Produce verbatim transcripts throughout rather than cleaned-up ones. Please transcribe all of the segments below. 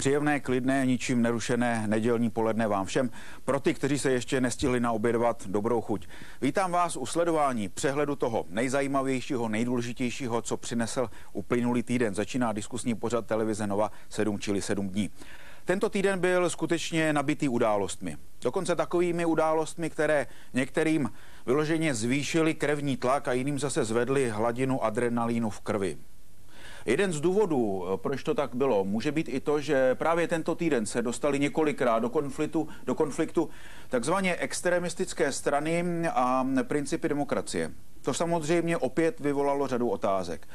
Příjemné, klidné, ničím nerušené nedělní poledne vám všem. Pro ty, kteří se ještě nestihli naobědovat, dobrou chuť. Vítám vás u sledování přehledu toho nejzajímavějšího, nejdůležitějšího, co přinesl uplynulý týden. Začíná diskusní pořad televize Nova sedm, čili sedm dní. Tento týden byl skutečně nabitý událostmi. Dokonce takovými událostmi, které některým vyloženě zvýšily krevní tlak a jiným zase zvedly hladinu adrenalínu v krvi. Jeden z důvodů, proč to tak bylo, může být i to, že právě tento týden se dostali několikrát do konfliktu, do konfliktu takzvaně extremistické strany a principy demokracie. To samozřejmě opět vyvolalo řadu otázek.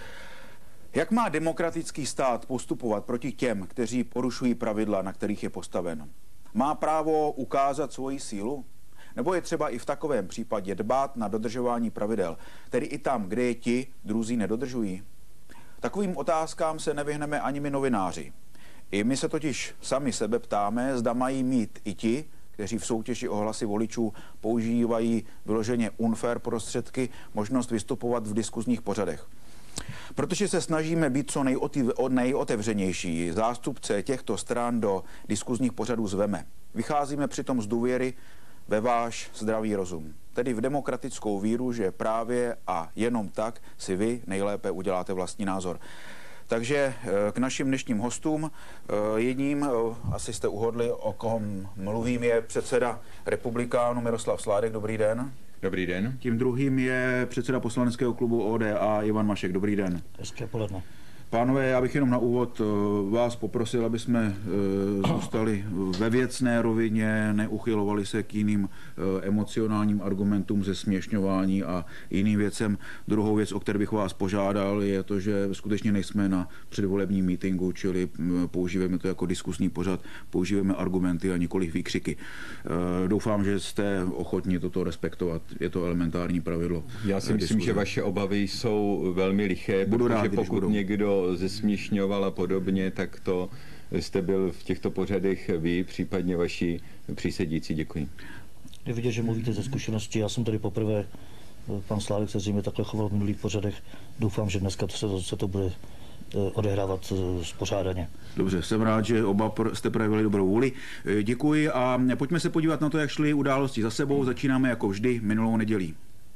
Jak má demokratický stát postupovat proti těm, kteří porušují pravidla, na kterých je postaven? Má právo ukázat svoji sílu? Nebo je třeba i v takovém případě dbát na dodržování pravidel, tedy i tam, kde je ti druzí nedodržují? Takovým otázkám se nevyhneme ani my novináři. I my se totiž sami sebe ptáme, zda mají mít i ti, kteří v soutěži o hlasy voličů používají vyloženě unfair prostředky, možnost vystupovat v diskuzních pořadech. Protože se snažíme být co nejotevřenější, zástupce těchto stran do diskuzních pořadů zveme. Vycházíme přitom z důvěry ve váš zdravý rozum. Tedy v demokratickou víru, že právě a jenom tak si vy nejlépe uděláte vlastní názor. Takže k našim dnešním hostům, jedním, asi jste uhodli, o kom mluvím, je předseda republikánů Miroslav Sládek. Dobrý den. Dobrý den. Tím druhým je předseda poslaneckého klubu O D A Ivan Mašek. Dobrý den. Hezké poledne. Pánové, já bych jenom na úvod vás poprosil, aby jsme zůstali ve věcné rovině, neuchylovali se k jiným emocionálním argumentům, zesměšňování a jiným věcem. Druhou věc, o které bych vás požádal, je to, že skutečně nejsme na předvolebním mítinku, čili používáme to jako diskusní pořad, používáme argumenty a nikoliv výkřiky. Doufám, že jste ochotni toto respektovat. Je to elementární pravidlo. Já si myslím, diskuze. Že vaše obavy jsou velmi liché, Budu protože rád, pokud někdo zesměšňoval a podobně, tak to jste byl v těchto pořadech vy, případně vaši přísedící. Děkuji. Je vidět, že mluvíte ze zkušenosti. Já jsem tady poprvé, pan Sládek se zřejmě takhle choval v minulých pořadech. Doufám, že dneska se to, se to bude odehrávat spořádaně. Dobře, jsem rád, že oba jste projevili dobrou vůli. Děkuji a pojďme se podívat na to, jak šly události za sebou. Začínáme jako vždy minulou nedělí.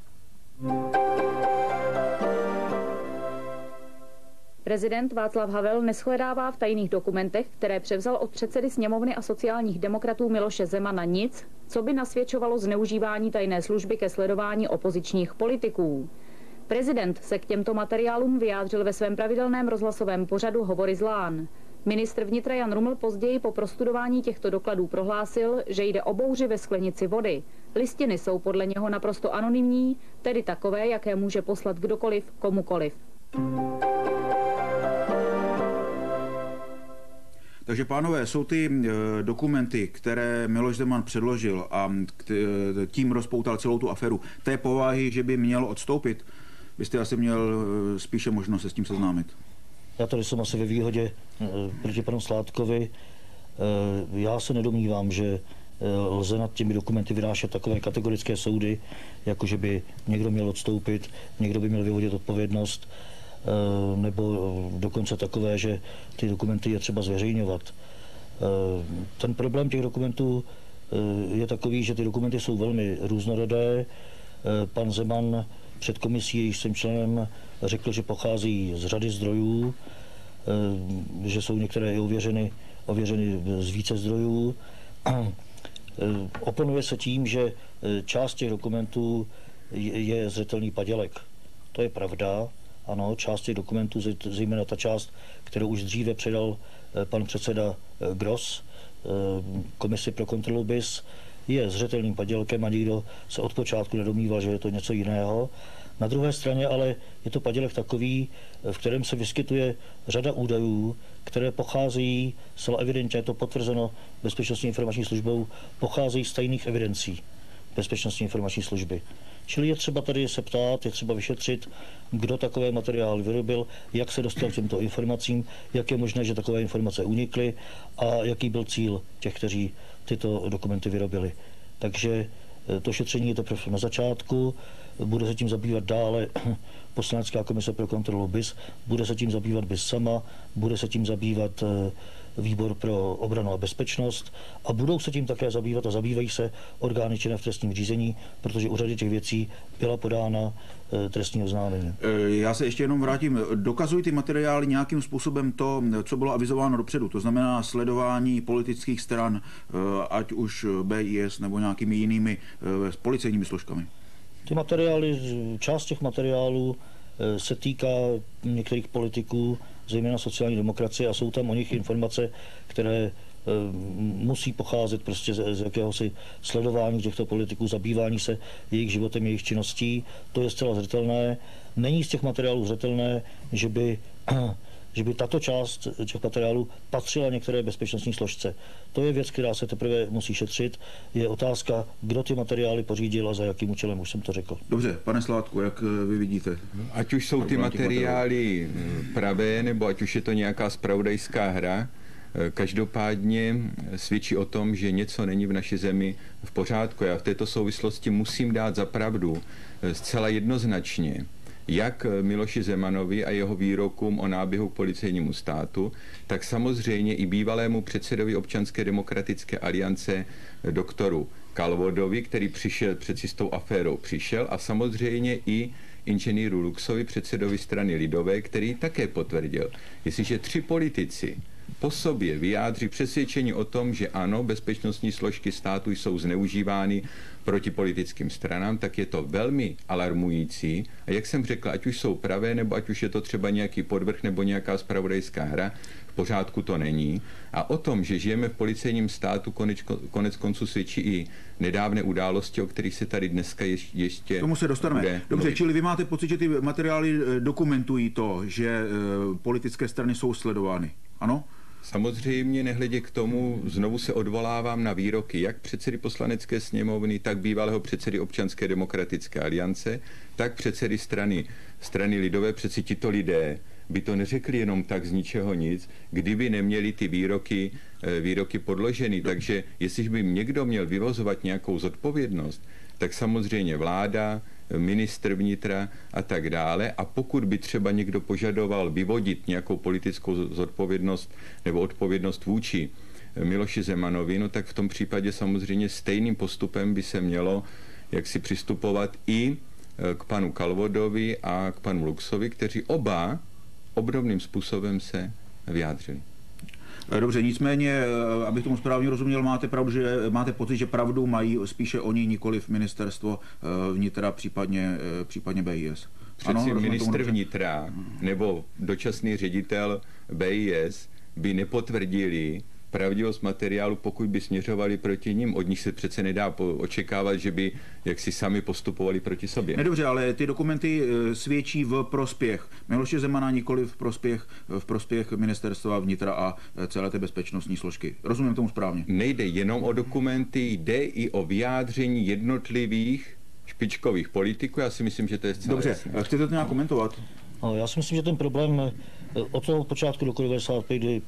Prezident Václav Havel neshledává v tajných dokumentech, které převzal od předsedy sněmovny a sociálních demokratů Miloše Zemana, nic, co by nasvědčovalo zneužívání tajné služby ke sledování opozičních politiků. Prezident se k těmto materiálům vyjádřil ve svém pravidelném rozhlasovém pořadu Hovory z Lán. Ministr vnitra Jan Ruml později po prostudování těchto dokladů prohlásil, že jde o bouři ve sklenici vody. Listiny jsou podle něho naprosto anonymní, tedy takové, jaké může poslat kdokoliv komukoliv. Takže pánové, jsou ty dokumenty, které Miloš Zeman předložil a tím rozpoutal celou tu aferu, té povahy, že by měl odstoupit, byste asi měl spíše možnost se s tím seznámit. Já tady jsem asi ve výhodě proti panu Sládkovi. Já se nedomnívám, že lze nad těmi dokumenty vynášet takové kategorické soudy, jako že by někdo měl odstoupit, někdo by měl vyvodit odpovědnost, nebo dokonce takové, že ty dokumenty je třeba zveřejňovat. Ten problém těch dokumentů je takový, že ty dokumenty jsou velmi různorodé. Pan Zeman před komisí, jejíž jsem členem, řekl, že pochází z řady zdrojů, že jsou některé i ověřeny, ověřeny z více zdrojů. Oponuje se tím, že část těch dokumentů je zřetelný padělek. To je pravda. Ano, část těch dokumentů, zejména ta část, kterou už dříve předal pan předseda Gross komisi pro kontrolu B I S, je zřetelným padělkem a nikdo se od počátku nedomníval, že je to něco jiného. Na druhé straně ale je to padělek takový, v kterém se vyskytuje řada údajů, které pocházejí, zcela evidentně je to potvrzeno Bezpečnostní informační službou, pocházejí z tajných evidencí Bezpečnostní informační služby. Čili je třeba tady se ptát, je třeba vyšetřit, kdo takové materiály vyrobil, jak se dostal k těmto informacím, jak je možné, že takové informace unikly a jaký byl cíl těch, kteří tyto dokumenty vyrobili. Takže to šetření je teprve na začátku, bude se tím zabývat dále Poslanecká komise pro kontrolu B I S, bude se tím zabývat B I S sama, bude se tím zabývat výbor pro obranu a bezpečnost a budou se tím také zabývat a zabývají se orgány činné v trestním řízení, protože u řady těch věcí byla podána trestní oznámení. Já se ještě jenom vrátím. Dokazují ty materiály nějakým způsobem to, co bylo avizováno dopředu, to znamená sledování politických stran, ať už B I S nebo nějakými jinými policejními složkami? Ty materiály, část těch materiálů se týká některých politiků, zejména sociální demokracie, a jsou tam o nich informace, které musí pocházet prostě z, z jakéhosi sledování těchto politiků, zabývání se jejich životem, jejich činností. To je zcela zřetelné. Není z těch materiálů zřetelné, že by, že by tato část těch materiálů patřila některé bezpečnostní složce. To je věc, která se teprve musí šetřit. Je otázka, kdo ty materiály pořídil a za jakým účelem, už jsem to řekl. Dobře, pane Sládku, jak vy vidíte? Ať už jsou ty materiály pravé, nebo ať už je to nějaká zpravodajská hra, každopádně svědčí o tom, že něco není v naší zemi v pořádku. Já v této souvislosti musím dát za pravdu zcela jednoznačně jak Miloši Zemanovi a jeho výrokům o náběhu k policejnímu státu, tak samozřejmě i bývalému předsedovi Občanské demokratické aliance doktoru Kalvodovi, který přišel přeci s tou aférou přišel, a samozřejmě i inženýru Luxovi, předsedovi strany Lidové, který také potvrdil, jestliže tři politici po sobě vyjádří přesvědčení o tom, že ano, bezpečnostní složky státu jsou zneužívány proti politickým stranám, tak je to velmi alarmující. A jak jsem řekl, ať už jsou pravé, nebo ať už je to třeba nějaký podvrh nebo nějaká zpravodajská hra, v pořádku to není. A o tom, že žijeme v policejním státu, konec, konec konců svědčí i nedávné události, o kterých se tady dneska ještě... ještě tomu se dostaneme. Dobře, čili vy máte pocit, že ty materiály dokumentují to, že politické strany jsou sledovány, ano? Samozřejmě, nehledě k tomu, znovu se odvolávám na výroky jak předsedy Poslanecké sněmovny, tak bývalého předsedy Občanské demokratické aliance, tak předsedy strany, strany Lidové. Přeci tito lidé by to neřekli jenom tak z ničeho nic, kdyby neměli ty výroky, výroky podloženy. Takže jestliže by někdo měl vyvozovat nějakou zodpovědnost, tak samozřejmě vláda, ministr vnitra a tak dále. A pokud by třeba někdo požadoval vyvodit nějakou politickou zodpovědnost nebo odpovědnost vůči Miloši Zemanovi, no tak v tom případě samozřejmě stejným postupem by se mělo jak si přistupovat i k panu Kalvodovi a k panu Luxovi, kteří oba obdobným způsobem se vyjádřili. Dobře, nicméně, abych tomu správně rozuměl, máte pravdu, že máte pocit, že pravdu mají spíše oni, nikoliv ministerstvo vnitra, případně, případně B I S. Přeci ano, ministr vnitra nebo dočasný ředitel B I S by nepotvrdili pravdivost materiálu, pokud by směřovali proti ním. Od nich se přece nedá očekávat, že by jaksi sami postupovali proti sobě. Nedobře, ale ty dokumenty svědčí v prospěch Miloše Zemana, nikoli v prospěch, v prospěch ministerstva vnitra a celé té bezpečnostní složky. Rozumím tomu správně? Nejde jenom o dokumenty, jde i o vyjádření jednotlivých špičkových politiků. Já si myslím, že to je zcela Dobře, jasné. chcete to nějak komentovat? No, já si myslím, že ten problém od toho počátku roku devadesát pět, kdy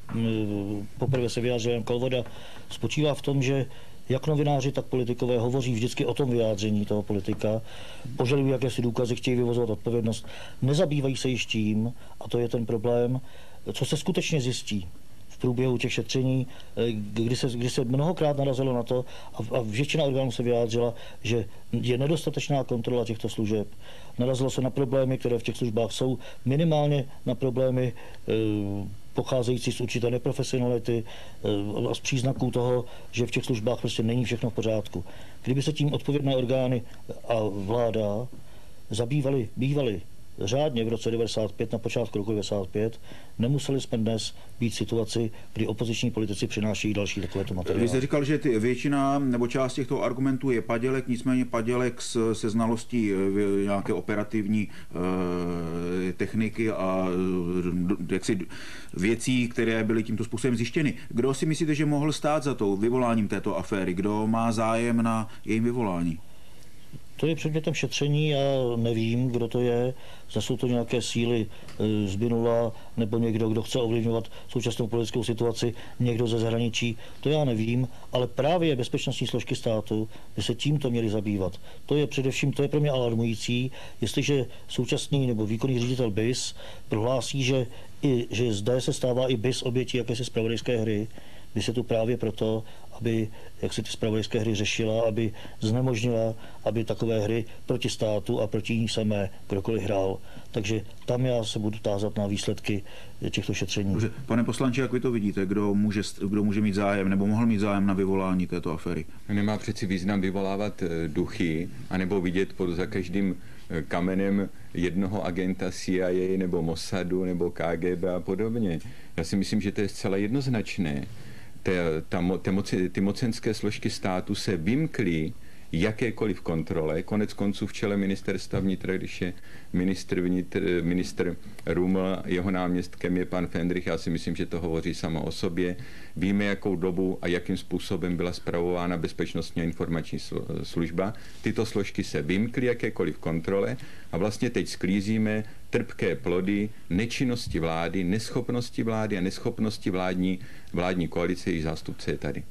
poprvé se vyjádřil Jan Kalvoda, spočívá v tom, že jak novináři, tak politikové hovoří vždycky o tom vyjádření toho politika, požadují jakési důkazy, chtějí vyvozovat odpovědnost, nezabývají se již tím, a to je ten problém, co se skutečně zjistí v průběhu těch šetření, kdy se, kdy se mnohokrát narazilo na to a, a většina orgánů se vyjádřila, že je nedostatečná kontrola těchto služeb. Narazilo se na problémy, které v těch službách jsou, minimálně na problémy e, pocházející z určité neprofesionality e, a z příznaků toho, že v těch službách prostě není všechno v pořádku. Kdyby se tím odpovědné orgány a vláda zabývali, bývali řádně v roce devadesát pět, na počátku roku devadesát pět, nemuseli jsme dnes být v situaci, kdy opoziční politici přináší další takovéto materiály. Vy jste říkal, že ty většina nebo část těchto argumentů je padělek, nicméně padělek s, se znalostí nějaké operativní e, techniky a e, jaksi věcí, které byly tímto způsobem zjištěny. Kdo si myslíte, že mohl stát za to vyvoláním této aféry? Kdo má zájem na jejím vyvolání? To je předmětem šetření, já nevím, kdo to je, zda jsou to nějaké síly z minula, nebo někdo, kdo chce ovlivňovat současnou politickou situaci, někdo ze zahraničí, to já nevím, ale právě bezpečnostní složky státu by se tímto měly zabývat. To je především, to je pro mě alarmující, jestliže současný nebo výkonný ředitel B I S prohlásí, že, i, že zde se stává i B I S obětí jakési zpravodajské hry, by se tu právě proto, aby jak se ty zpravodajské hry řešila, aby znemožnila, aby takové hry proti státu a proti ní samé kdokoliv hrál. Takže tam já se budu tázat na výsledky těchto šetření. Dobře. Pane poslanče, jak vy to vidíte, kdo může, kdo může mít zájem nebo mohl mít zájem na vyvolání této aféry? Nemá přeci význam vyvolávat duchy, anebo vidět pod za každým kamenem jednoho agenta C I A nebo Mossadu nebo K G B a podobně. Já si myslím, že to je zcela jednoznačné. Te, ta, te moci, ty mocenské složky státu se vymkly jakékoliv kontrole. Konec konců v čele ministerstva vnitra, když je ministr, vnitr, ministr Ruml, jeho náměstkem je pan Fendrich, já si myslím, že to hovoří samo o sobě. Víme, jakou dobu a jakým způsobem byla spravována bezpečnostní a informační služba. Tyto složky se vymkly jakékoliv kontrole a vlastně teď sklízíme trpké plody nečinnosti vlády, neschopnosti vlády a neschopnosti vládní, vládní koalice, jejich zástupce je tady.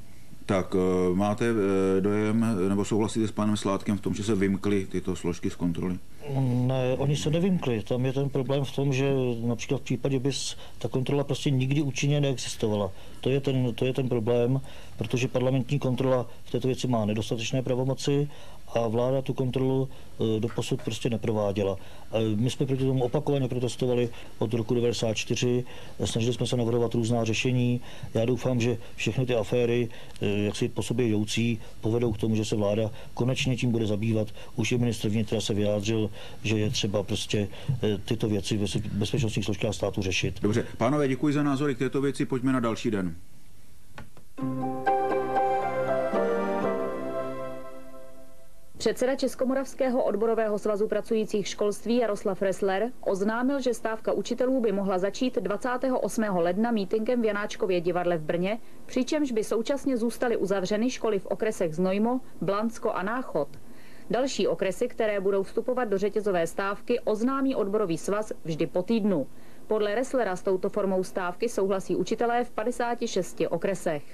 Tak máte dojem, nebo souhlasíte s panem Sládkem v tom, že se vymkly tyto složky z kontroly? Ne, oni se nevymkli. Tam je ten problém v tom, že například v případě B I S ta kontrola prostě nikdy účinně neexistovala. To je ten, to je ten problém, protože parlamentní kontrola v této věci má nedostatečné pravomoci a vláda tu kontrolu doposud prostě neprováděla. My jsme proti tomu opakovaně protestovali od roku devadesát čtyři, snažili jsme se navrhovat různá řešení. Já doufám, že všechny ty aféry, jak si po sobě jdoucí, povedou k tomu, že se vláda konečně tím bude zabývat. Už i ministr vnitra se vyjádřil, že je třeba prostě tyto věci v bezpečnostních složkách státu řešit. Dobře, pánové, děkuji za názory k této věci, pojďme na další den. Předseda Českomoravského odborového svazu pracujících školství Jaroslav Ressler oznámil, že stávka učitelů by mohla začít dvacátého osmého ledna mítynkem v Janáčkově divadle v Brně, přičemž by současně zůstaly uzavřeny školy v okresech Znojmo, Blansko a Náchod. Další okresy, které budou vstupovat do řetězové stávky, oznámí odborový svaz vždy po týdnu. Podle Resslera s touto formou stávky souhlasí učitelé v padesáti šesti okresech.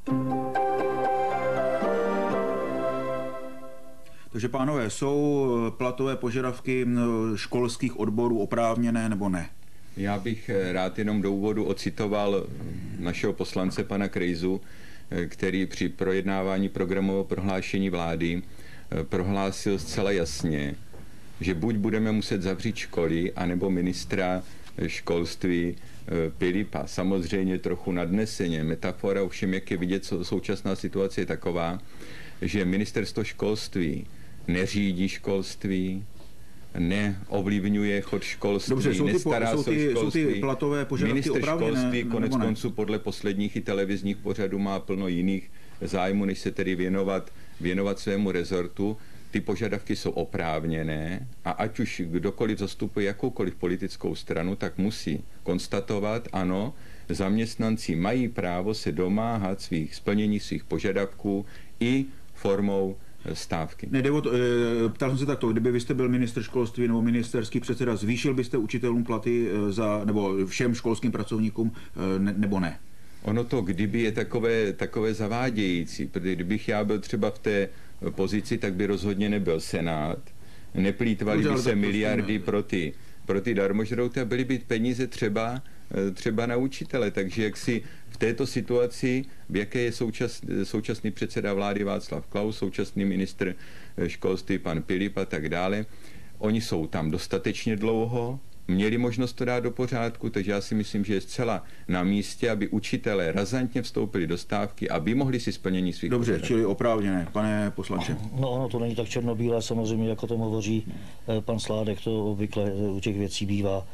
Takže pánové, jsou platové požadavky školských odborů oprávněné nebo ne? Já bych rád jenom do úvodu ocitoval našeho poslance pana Krejzu, který při projednávání programového prohlášení vlády prohlásil zcela jasně, že buď budeme muset zavřít školy, anebo ministra školství Pilipa. Samozřejmě trochu nadneseně, metafora, ovšem jak je vidět, současná situace je taková, že ministerstvo školství neřídí školství, neovlivňuje chod školství, Dobře, jsou ty, nestará jsou ty, se o školství. Jsou ty platové požadavky Ministr školství konec ne? konců podle posledních i televizních pořadů má plno jiných zájmů, než se tedy věnovat, věnovat svému rezortu. Ty požadavky jsou oprávněné a ať už kdokoliv zastupuje jakoukoliv politickou stranu, tak musí konstatovat, ano, zaměstnanci mají právo se domáhat svých splnění svých požadavků i formou stávky. Ne, to, e, ptal jsem se takto, kdyby vy jste byl ministr školství nebo ministerský předseda, zvýšil byste učitelům platy za, nebo všem školským pracovníkům, ne, nebo ne? Ono to kdyby je takové, takové zavádějící, protože kdybych já byl třeba v té pozici, tak by rozhodně nebyl Senát, neplýtvaly by se miliardy pro ty, pro ty darmožrouty a byly by peníze třeba, třeba na učitele, takže jak si v této situaci, v jaké je součas, současný předseda vlády Václav Klaus, současný ministr školství pan Pilip a tak dále, oni jsou tam dostatečně dlouho, měli možnost to dát do pořádku, takže já si myslím, že je zcela na místě, aby učitelé razantně vstoupili do stávky, aby mohli si splnění svých Dobře, požadavků. čili oprávněné, pane poslanče. No ono to není tak černobílé, samozřejmě, jako to hovoří pan Sládek, to obvykle u těch věcí bývá.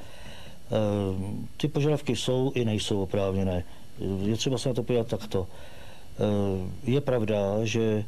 Ty požadavky jsou i nejsou oprávněné. Je třeba se na to podívat takto. Je pravda, že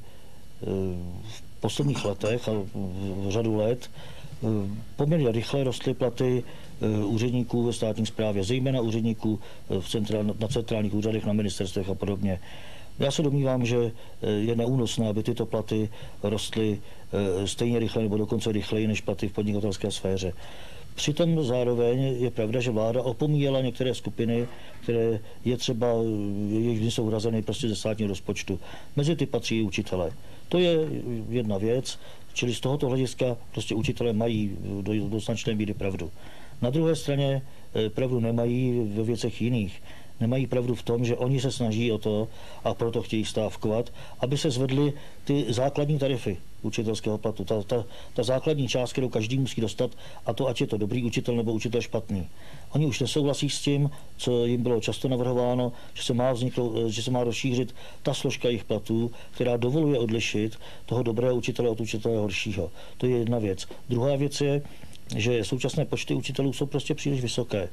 v posledních letech a v řadu let poměrně rychle rostly platy úředníků ve státní správě, zejména úředníků v centrál, na centrálních úřadech, na ministerstvech a podobně. Já se domnívám, že je neúnosné, aby tyto platy rostly stejně rychle nebo dokonce rychleji než platy v podnikatelské sféře. Přitom zároveň je pravda, že vláda opomíjela některé skupiny, které je třeba, jejich jsou hrazeny prostě ze státního rozpočtu. Mezi ty patří i učitelé. To je jedna věc, čili z tohoto hlediska prostě učitelé mají do, do značné míry pravdu. Na druhé straně pravdu nemají ve věcech jiných. Nemají pravdu v tom, že oni se snaží o to, a proto chtějí stávkovat, aby se zvedly ty základní tarify učitelského platu. Ta, ta, ta základní část, kterou každý musí dostat, a to ať je to dobrý učitel nebo učitel špatný. Oni už nesouhlasí s tím, co jim bylo často navrhováno, že se má, vzniklo, že se má rozšířit ta složka jejich platů, která dovoluje odlišit toho dobrého učitele od učitele horšího. To je jedna věc. Druhá věc je, že současné počty učitelů jsou prostě příliš vysoké.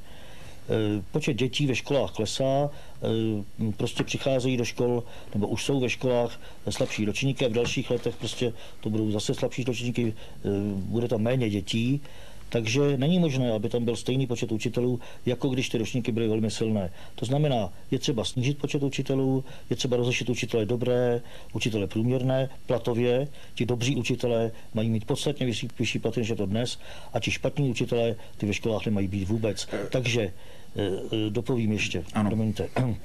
Počet dětí ve školách klesá, prostě přicházejí do škol, nebo už jsou ve školách slabší ročníky a v dalších letech prostě to budou zase slabší ročníky, bude tam méně dětí, takže není možné, aby tam byl stejný počet učitelů, jako když ty ročníky byly velmi silné. To znamená, je třeba snížit počet učitelů, je třeba rozlišit učitele dobré, učitele průměrné, platově. Ti dobří učitelé mají mít podstatně vyšší, vyšší platy, než je to dnes, a ti špatní učitelé, ty ve školách nemají být vůbec. Takže dopovím ještě, promiňte.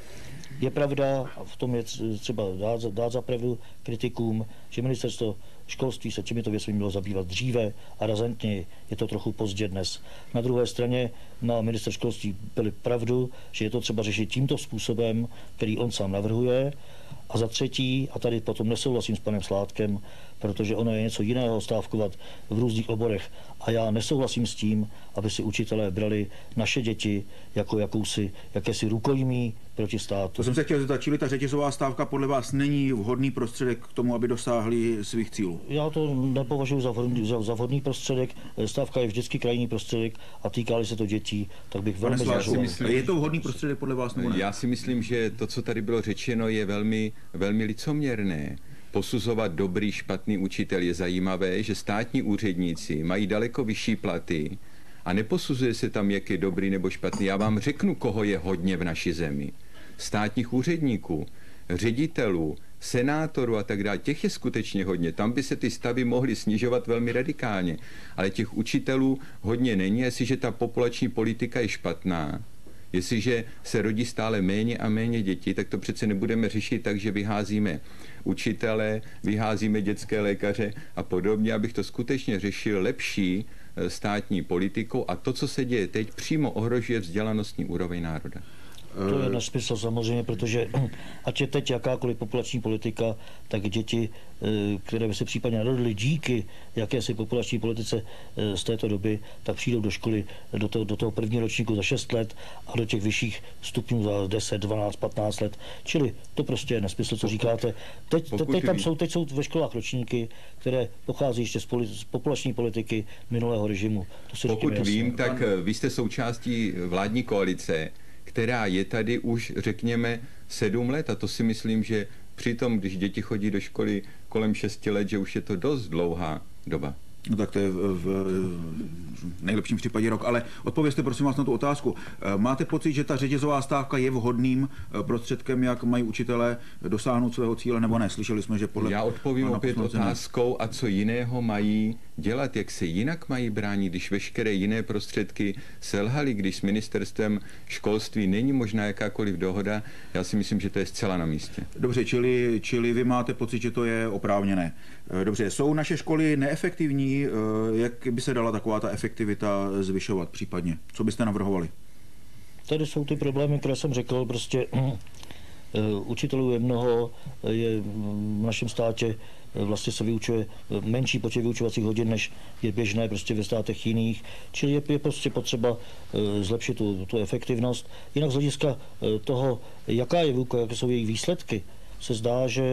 Je pravda, a v tom je třeba dát, dát za pravdu kritikům, že ministerstvo školství se těmito věcmi mělo zabývat dříve a razantněji. Je to trochu pozdě dnes. Na druhé straně na minister školství byli pravdu, že je to třeba řešit tímto způsobem, který on sám navrhuje. A za třetí, a tady potom nesouhlasím s panem Sládkem, protože ono je něco jiného stávkovat v různých oborech. A já nesouhlasím s tím, aby si učitelé brali naše děti jako jakousi, jakési rukojmí proti státu. To jsem se chtěl zeptat, čili ta řetězová stávka podle vás není vhodný prostředek k tomu, aby dosáhli svých cílů? Já to nepovažuji za vhodný, za, za vhodný prostředek. Stávka je vždycky krajní prostředek a týká-li se to dětí, tak bych velmi zvažoval. Je to vhodný prostředek podle vás nebo ne? Já si myslím, že to, co tady bylo řečeno, je velmi, velmi licoměrné. Posuzovat dobrý, špatný učitel je zajímavé, že státní úředníci mají daleko vyšší platy a neposuzuje se tam, jak je dobrý nebo špatný. Já vám řeknu, koho je hodně v naší zemi. Státních úředníků, ředitelů, senátorů a tak dále, těch je skutečně hodně. Tam by se ty stavy mohly snižovat velmi radikálně. Ale těch učitelů hodně není, jestliže ta populační politika je špatná. Jestliže se rodí stále méně a méně dětí, tak to přece nebudeme řešit tak, že vyházíme učitele, vyházíme dětské lékaře a podobně, abych to skutečně řešil lepší státní politikou a to, co se děje teď, přímo ohrožuje vzdělanostní úroveň národa. To je nesmysl samozřejmě, protože ať je teď jakákoliv populační politika, tak děti, které by se případně narodily díky jakési populační politice z této doby, tak přijdou do školy do toho, do toho prvního ročníku za šest let a do těch vyšších stupňů za deset, dvanáct, patnáct let. Čili to prostě je nesmysl, co říkáte. Teď, teď, tam jsou, teď jsou ve školách ročníky, které pochází ještě z, poli, z populační politiky minulého režimu. To si Pokud vím, jasně. tak vy jste součástí vládní koalice, která je tady už, řekněme, sedm let. A to si myslím, že přitom, když děti chodí do školy kolem šesti let, že už je to dost dlouhá doba. No tak to je v, v, v nejlepším případě rok. Ale odpovězte prosím vás na tu otázku. Máte pocit, že ta řetězová stávka je vhodným prostředkem, jak mají učitelé dosáhnout svého cíle, nebo ne? Slyšeli jsme, že podle... Já odpovím opět otázkou, a co jiného mají dělat, jak se jinak mají bránit, když veškeré jiné prostředky selhaly, když s ministerstvem školství není možná jakákoliv dohoda. Já si myslím, že to je zcela na místě. Dobře, čili, čili vy máte pocit, že to je oprávněné. Dobře, jsou naše školy neefektivní? Jak by se dala taková ta efektivita zvyšovat případně? Co byste navrhovali? Tady jsou ty problémy, které jsem řekl, prostě učitelů je mnoho, je v našem státě vlastně se vyučuje menší počet vyučovacích hodin, než je běžné prostě ve státech jiných, čili je, je prostě potřeba zlepšit tu, tu efektivnost. Jinak z hlediska toho, jaká je výuka, jaké jsou její výsledky, se zdá, že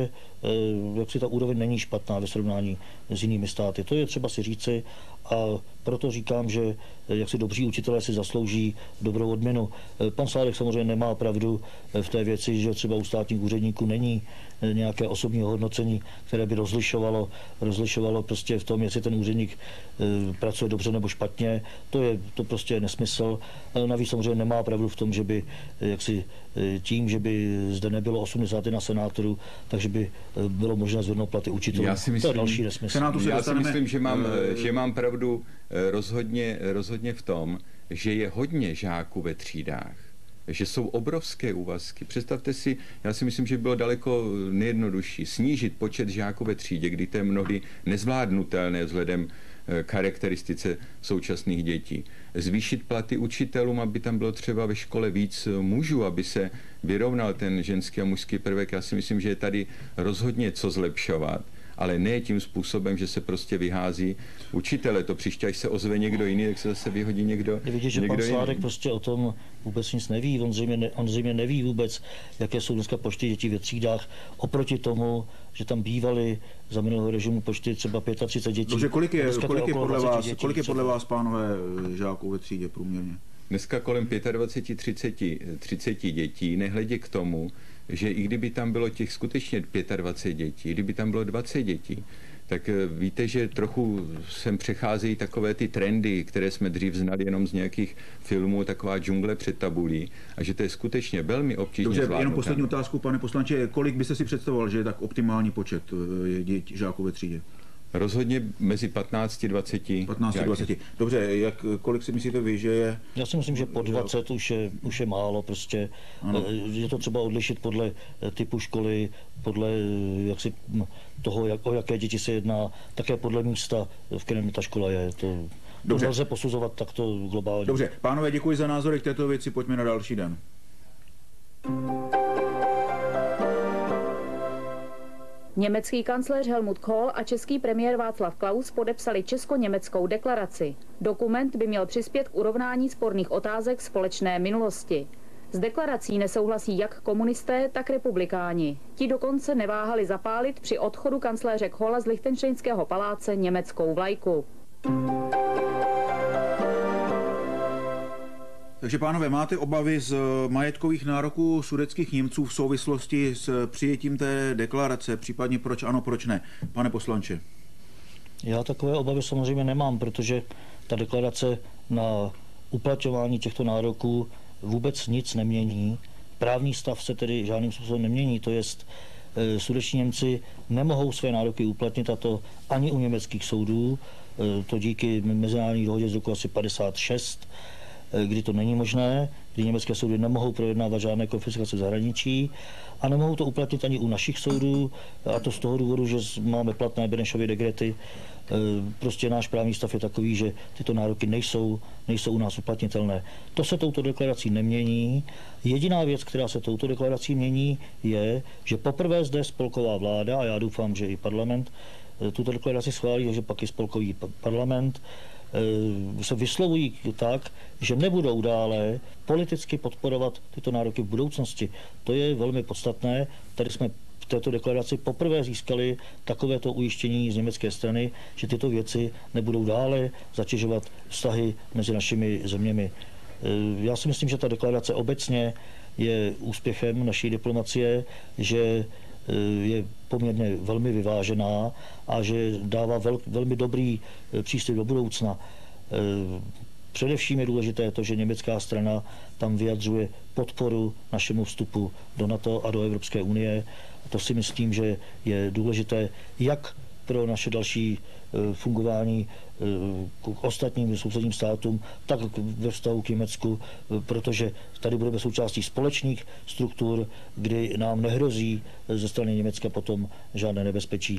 jak si ta úroveň není špatná ve srovnání s jinými státy. To je třeba si říci a proto říkám, že jak si dobří učitelé si zaslouží dobrou odměnu. Pan Sládek samozřejmě nemá pravdu v té věci, že třeba u státních úředníků není nějaké osobní hodnocení, které by rozlišovalo, rozlišovalo prostě v tom, jestli ten úředník pracuje dobře nebo špatně. To je to prostě nesmysl. Navíc samozřejmě nemá pravdu v tom, že by jaksi tím, že by zde nebylo osmdesát senátorů, takže by bylo možné zvednout platy učitelů. Já si myslím, to je další nesmysl. Já si myslím, že mám, že mám pravdu rozhodně, rozhodně v tom, že je hodně žáků ve třídách, že jsou obrovské úvazky. Představte si, já si myslím, že bylo daleko nejjednodušší snížit počet žáků ve třídě, kdy to je mnohdy nezvládnutelné vzhledem k charakteristice současných dětí. Zvýšit platy učitelům, aby tam bylo třeba ve škole víc mužů, aby se vyrovnal ten ženský a mužský prvek. Já si myslím, že je tady rozhodně co zlepšovat, ale ne tím způsobem, že se prostě vyhází učitele. To příště, až se ozve někdo jiný, tak se zase vyhodí někdo, je vidět, že někdo pan Sládek jiný. prostě o tom vůbec nic neví. On zřejmě, ne, on zřejmě neví vůbec, jaké jsou dneska počty dětí ve třídách, oproti tomu, že tam bývaly za minulého režimu počty třeba třicet pět dětí. Dobře, kolik je, kolik je, podle, vás, dětí, kolik je podle vás, pánové, žáků ve třídě průměrně? Dneska kolem dvacet pět třicet dětí, nehledě k tomu, že i kdyby tam bylo těch skutečně dvacet pět dětí, kdyby tam bylo dvacet dětí, tak víte, že trochu sem přecházejí takové ty trendy, které jsme dřív znali jenom z nějakých filmů, taková džungle před tabulí, a že to je skutečně velmi obtížně Dobře, zvládnutelné. jenom poslední otázku, pane poslanče, kolik byste si představoval, že je tak optimální počet dětí, žáků ve třídě? Rozhodně mezi patnáct a dvacet. patnáct a dvacet. Dobře, jak, kolik si myslíte vy, že je? Já si myslím, že po dvacet už je, už je málo. Prostě ano. Je to třeba odlišit podle typu školy, podle jak si, toho, jak, o jaké děti se jedná, také podle místa, v kterém ta škola je. To, to nelze posuzovat takto globálně. Dobře, pánové, děkuji za názory k této věci, pojďme na další den. Německý kancléř Helmut Kohl a český premiér Václav Klaus podepsali česko-německou deklaraci. Dokument by měl přispět k urovnání sporných otázek společné minulosti. S deklarací nesouhlasí jak komunisté, tak republikáni. Ti dokonce neváhali zapálit při odchodu kancléře Kohla z Lichtenštejnského paláce německou vlajku. Takže, pánové, máte obavy z majetkových nároků sudetských Němců v souvislosti s přijetím té deklarace, případně proč ano, proč ne? Pane poslanče. Já takové obavy samozřejmě nemám, protože ta deklarace na uplatňování těchto nároků vůbec nic nemění. Právní stav se tedy žádným způsobem nemění, to jest sudetští Němci nemohou své nároky uplatnit, a to ani u německých soudů, to díky mezinárodní dohodě z roku asi padesát šest, kdy to není možné, kdy německé soudy nemohou projednávat žádné konfiskace v zahraničí a nemohou to uplatnit ani u našich soudů, a to z toho důvodu, že máme platné Benešovy dekrety. Prostě náš právní stav je takový, že tyto nároky nejsou, nejsou u nás uplatnitelné. To se touto deklarací nemění. Jediná věc, která se touto deklarací mění, je, že poprvé zde spolková vláda, a já doufám, že i parlament, tuto deklaraci schválí, že pak i spolkový parlament, se vyslovují tak, že nebudou dále politicky podporovat tyto nároky v budoucnosti. To je velmi podstatné. Tady jsme v této deklaraci poprvé získali takovéto ujištění z německé strany, že tyto věci nebudou dále zatěžovat vztahy mezi našimi zeměmi. Já si myslím, že ta deklarace obecně je úspěchem naší diplomacie, že je poměrně velmi vyvážená a že dává vel, velmi dobrý přístup do budoucna. Především je důležité to, že německá strana tam vyjadřuje podporu našemu vstupu do NATO a do Evropské unie. To si myslím, že je důležité jak pro naše další fungování k ostatním sousedním státům, tak ve vztahu k Německu, protože tady budeme součástí společných struktur, kdy nám nehrozí ze strany Německa potom žádné nebezpečí.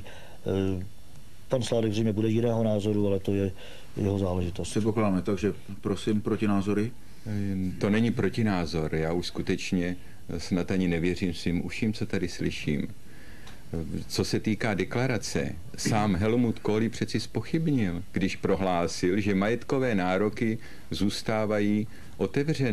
Pan Sládek zřejmě bude jiného názoru, ale to je jeho záležitost. Předpokládáme, takže prosím, protinázory. To není protinázor, já už skutečně snad ani nevěřím svým uším, co tady slyším. Co se týká deklarace, sám Helmut Kohl ji přeci zpochybnil, když prohlásil, že majetkové nároky zůstávají otevřené.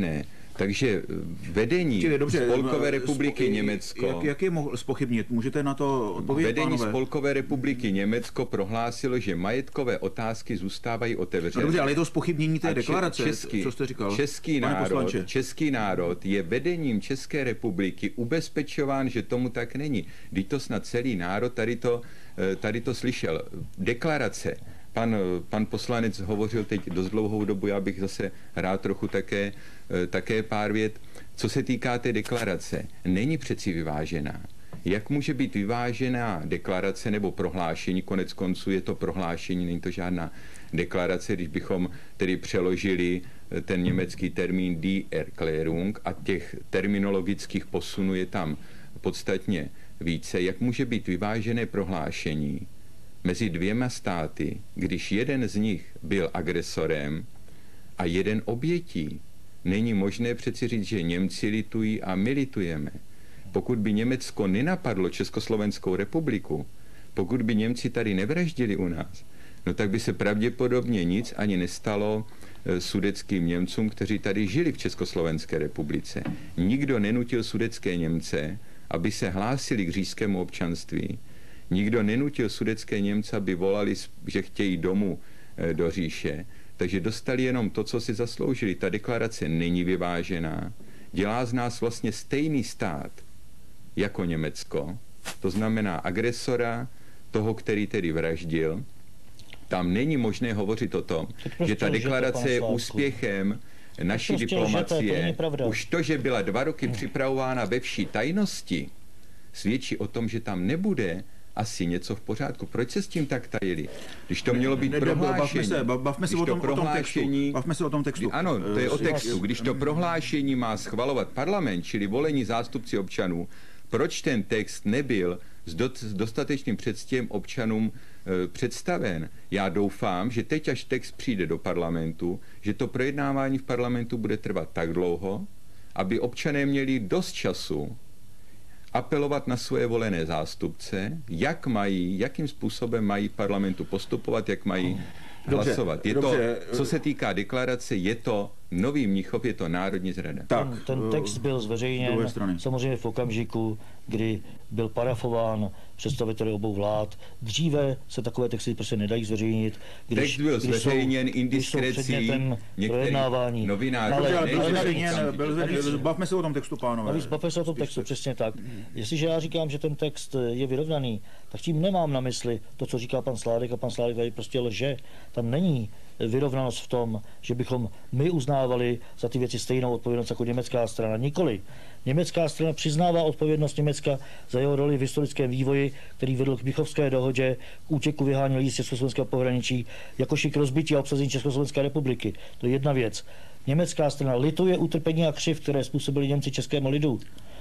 Takže vedení Čili, dobře, Spolkové republiky spo, Německo... Jak, jak je mohl zpochybnit? Můžete na to odpovědět, Vedení pánové? Spolkové republiky Německo prohlásilo, že majetkové otázky zůstávají otevřené. No dobře, ale je to zpochybnění té A deklarace, český, co jste říkal? Český národ, český národ je vedením České republiky ubezpečován, že tomu tak není. Vždyť to snad celý národ tady to, tady to slyšel. Deklarace. Pan, pan poslanec hovořil teď dost dlouhou dobu, já bych zase rád trochu také, také pár vět. Co se týká té deklarace, není přeci vyvážená. Jak může být vyvážená deklarace nebo prohlášení, konec konců je to prohlášení, není to žádná deklarace, když bychom tedy přeložili ten německý termín Die Erklärung a těch terminologických posunů je tam podstatně více. Jak může být vyvážené prohlášení mezi dvěma státy, když jeden z nich byl agresorem a jeden obětí? Není možné přeci říct, že Němci litují a my litujeme. Pokud by Německo nenapadlo Československou republiku, pokud by Němci tady nevraždili u nás, no tak by se pravděpodobně nic ani nestalo sudetským Němcům, kteří tady žili v Československé republice. Nikdo nenutil sudetské Němce, aby se hlásili k říšskému občanství. Nikdo nenutil sudetské Němce, aby volali, že chtějí domů do říše. Takže dostali jenom to, co si zasloužili. Ta deklarace není vyvážená. Dělá z nás vlastně stejný stát jako Německo. To znamená agresora, toho, který tedy vraždil. Tam není možné hovořit o tom, prostě že ta deklarace je úspěchem naší prostě diplomacie. To už to, že byla dva roky připravována ve vší tajnosti, svědčí o tom, že tam nebude asi něco v pořádku. Proč se s tím tak tajili? Když to mělo být ne, prohlášení. Bavme se, bavme se o tom, o tom textu. Bavme se o tom textu. Ano, to je o textu. Když to prohlášení má schvalovat parlament, čili volení zástupci občanů, proč ten text nebyl s dostatečným předstihem občanům e, představen? Já doufám, že teď, až text přijde do parlamentu, že to projednávání v parlamentu bude trvat tak dlouho, aby občané měli dost času apelovat na svoje volené zástupce, jak mají, jakým způsobem mají v parlamentu postupovat, jak mají dobře, hlasovat. Je dobře. To, co se týká deklarace, je to Nový Mnichov, je to národní zrada. Tak, ten, ten text byl zveřejněn samozřejmě v okamžiku, kdy byl parafován představiteli obou vlád. Dříve se takové texty prostě nedají zveřejnit. Když, text byl zveřejněn indiskrecí některých novinářů. Ale, ale byl zveřejněn, byl zveřejněn, bavme se o tom textu, pánové. Navíc bavme se o tom textu, přesně tak. Jestliže já říkám, že ten text je vyrovnaný, tak tím nemám na mysli to, co říká pan Sládek, a pan Sládek tady prostě lže. Tam není vyrovnanost v tom, že bychom my uznávali za ty věci stejnou odpovědnost jako německá strana. Nikoli. Německá strana přiznává odpovědnost Německa za jeho roli v historickém vývoji, který vedl k Mnichovské dohodě, k útěku vyhání lidí z československého pohraničí, jakož i k rozbití a obsazení Československé republiky. To je jedna věc. Německá strana lituje utrpení a křiv, které způsobili Němci českému lidu.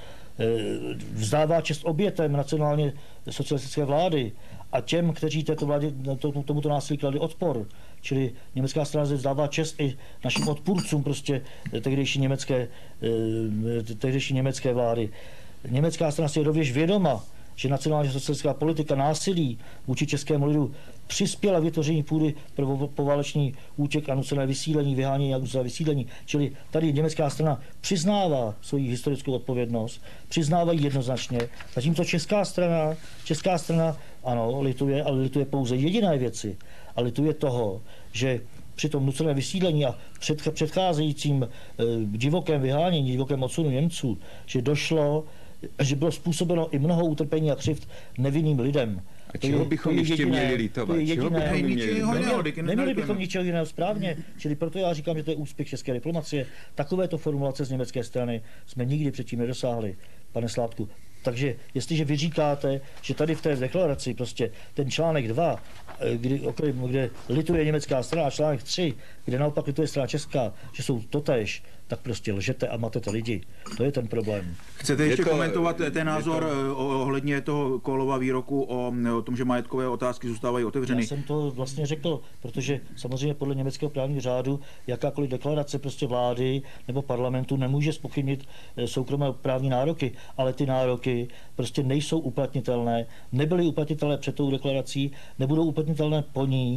Vzdává čest obětem nacionálně socialistické vlády a těm, kteří této vládě, tomuto násilí kladli odpor. Čili německá strana zde vzdává čest i našim odpůrcům prostě tehdejší německé, tehdejší německé vlády. Německá strana si je rovněž vědoma, že nacionálně socialistická politika násilí vůči českému lidu přispěla k vytvoření půdy pro poválečný útěk a nucené vysídlení, vyhánění a nucené vysídlení. Čili tady německá strana přiznává svoji historickou odpovědnost, přiznává ji jednoznačně, zatímco česká strana, česká strana ano, lituje, ale lituje pouze jediné věci. A lituje toho, že při tom nuceném vysídlení a před, předcházejícím e, divokém vyhánění, divokém odsunu Němců, že došlo, že bylo způsobeno i mnoho utrpení a křivd nevinným lidem. A čeho bychom ještě jediné, měli litovat? Čeho bychom měli litovat? Neměli bychom ničeho jiného správně. Čili proto já říkám, že to je úspěch české diplomacie. Takovéto formulace z německé strany jsme nikdy předtím nedosáhli, pane Sládku. Takže jestliže vy říkáte, že tady v té deklaraci prostě ten článek dva, kdy, kde lituje německá strana, a článek tři, kde naopak lituje strana česká, že jsou totéž, tak prostě lžete a matete lidi. To je ten problém. Chcete ještě to, komentovat ten názor to... ohledně toho Kohlova výroku o, o tom, že majetkové otázky zůstávají otevřeny? Já jsem to vlastně řekl, protože samozřejmě podle německého právního řádu jakákoliv deklarace prostě vlády nebo parlamentu nemůže zpochybnit soukromé právní nároky, ale ty nároky prostě nejsou uplatnitelné, nebyly uplatnitelné před tou deklarací, nebudou uplatnitelné po ní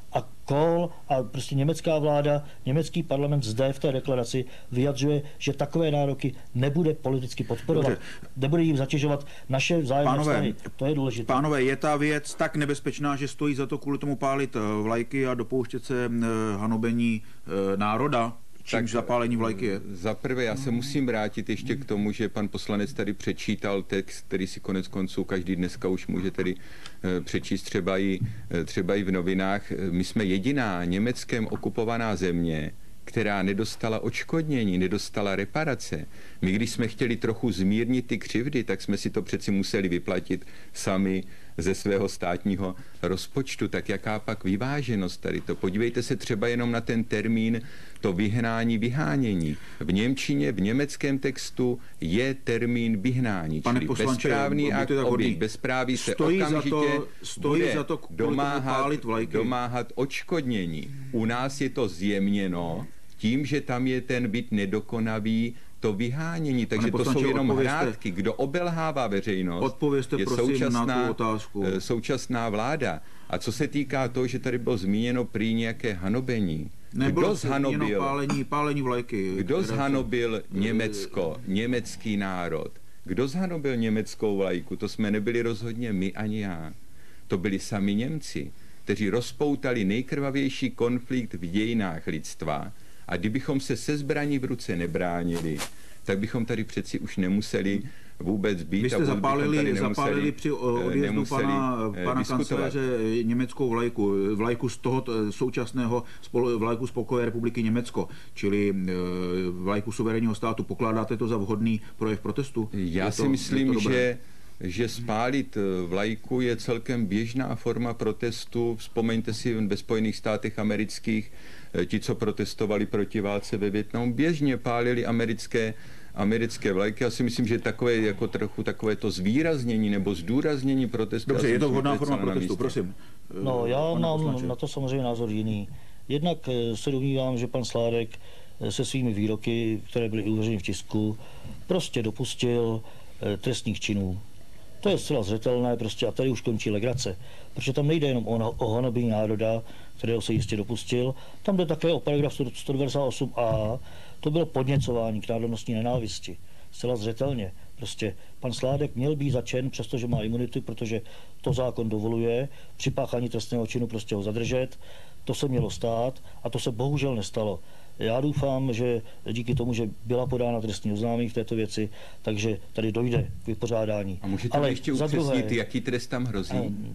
A Kohl a prostě německá vláda, německý parlament zde v té deklaraci vyjadřuje, že takové nároky nebude politicky podporovat. Dobře. Nebude jim zatěžovat naše vzájemné vztahy. To je důležité. Pánové, je ta věc tak nebezpečná, že stojí za to kvůli tomu pálit vlajky a dopouštět se hanobení národa? Tak zapálení vlajky je. Za prvé, já se musím vrátit ještě k tomu, že pan poslanec tady přečítal text, který si konec konců každý dneska už může tady přečíst třeba i, třeba i v novinách. My jsme jediná německém okupovaná země, která nedostala odškodnění, nedostala reparace. My, když jsme chtěli trochu zmírnit ty křivdy, tak jsme si to přeci museli vyplatit sami ze svého státního rozpočtu. Tak jaká pak vyváženost tady to? Podívejte se třeba jenom na ten termín to vyhnání, vyhánění. V němčině, v německém textu je termín vyhnání. Pane poslanče, bezprávný akt, oběť bezpráví se stojí okamžitě za to, stojí bude za to domáhat, domáhat odškodnění. U nás je to zjemněno tím, že tam je ten byt nedokonavý, to vyhánění, takže to jsou jenom hrátky. Kdo obelhává veřejnost, odpovězte, je prosím, současná, na tu otázku. současná vláda. A co se týká toho, že tady bylo zmíněno prý nějaké hanobení. Nebylo zhanobil pálení, pálení vlajky. Kdo zhanobil Německo, německý národ? Kdo zhanobil německou vlajku? To jsme nebyli rozhodně my ani já. To byli sami Němci, kteří rozpoutali nejkrvavější konflikt v dějinách lidstva. A kdybychom se se zbraní v ruce nebránili, tak bychom tady přeci už nemuseli vůbec být. Vy jste zapálili, zapálili při odjezdu pana, pana kancléře německou vlajku, vlajku z toho současného vlajku Spolkové republiky Německo, čili vlajku suverénního státu. Pokládáte to za vhodný projev protestu? Já je si to, myslím, že že spálit vlajku je celkem běžná forma protestu. Vzpomeňte si ve Spojených státech amerických, ti, co protestovali proti válce ve Vietnamu, běžně pálili americké, americké vlajky. Já si myslím, že takové, jako trochu takové to zvýraznění nebo zdůraznění protestu. Dobře, je to vhodná forma protestu, prosím. No, já mám poslanče. Na to samozřejmě názor jiný. Jednak se domnívám, že pan Sládek se svými výroky, které byly uveřejněny v tisku, prostě dopustil trestných činů. To je zcela zřetelné prostě a tady už končí legrace, protože tam nejde jenom o, o hanobení národa, kterého se jistě dopustil, tam jde také o paragraf sto devadesát osm a, to bylo podněcování k národnostní nenávisti, zcela zřetelně. Prostě pan Sládek měl být začen, přestože má imunitu, protože to zákon dovoluje, při páchání trestného činu prostě ho zadržet, to se mělo stát a to se bohužel nestalo. Já doufám, že díky tomu, že byla podána trestní oznámení v této věci, takže tady dojde k vypořádání. A můžete ale ještě upřesnit, jaký trest tam hrozí?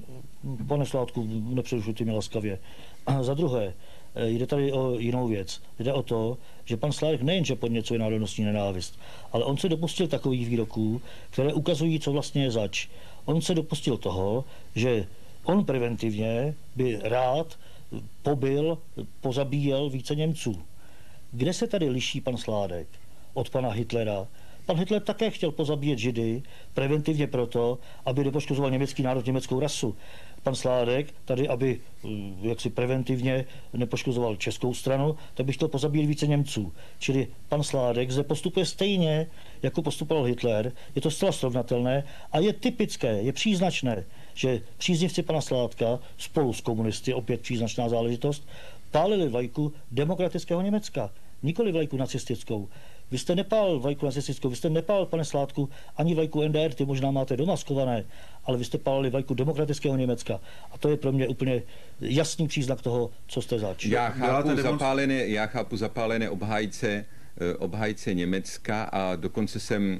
Pane Sládku, nepřerušujte mě laskavě. A za druhé, jde tady o jinou věc. Jde o to, že pan Sládek nejenže podněcuje národnostní nenávist, ale on se dopustil takových výroků, které ukazují, co vlastně je zač. On se dopustil toho, že on preventivně by rád pobil, pozabíjel více Němců. Kde se tady liší pan Sládek od pana Hitlera? Pan Hitler také chtěl pozabíjet Židy, preventivně proto, aby nepoškozoval německý národ, německou rasu. Pan Sládek tady, aby jaksi preventivně nepoškozoval českou stranu, tak by chtěl pozabíjet více Němců. Čili pan Sládek zde postupuje stejně, jako postupoval Hitler. Je to zcela srovnatelné a je typické, je příznačné, že příznivci pana Sládka spolu s komunisty, opět příznačná záležitost, pálili vlajku demokratického Německa, nikoli vlajku nacistickou. Vy jste nepálil vlajku nacistickou, vy jste nepálil, pane Sládku, ani vlajku N D R, ty možná máte doma skované, ale vy jste pálili vlajku demokratického Německa. A to je pro mě úplně jasný příznak toho, co jste zač. Já chápu zapálené, já chápu zapálené obhájce, obhájce Německa a dokonce jsem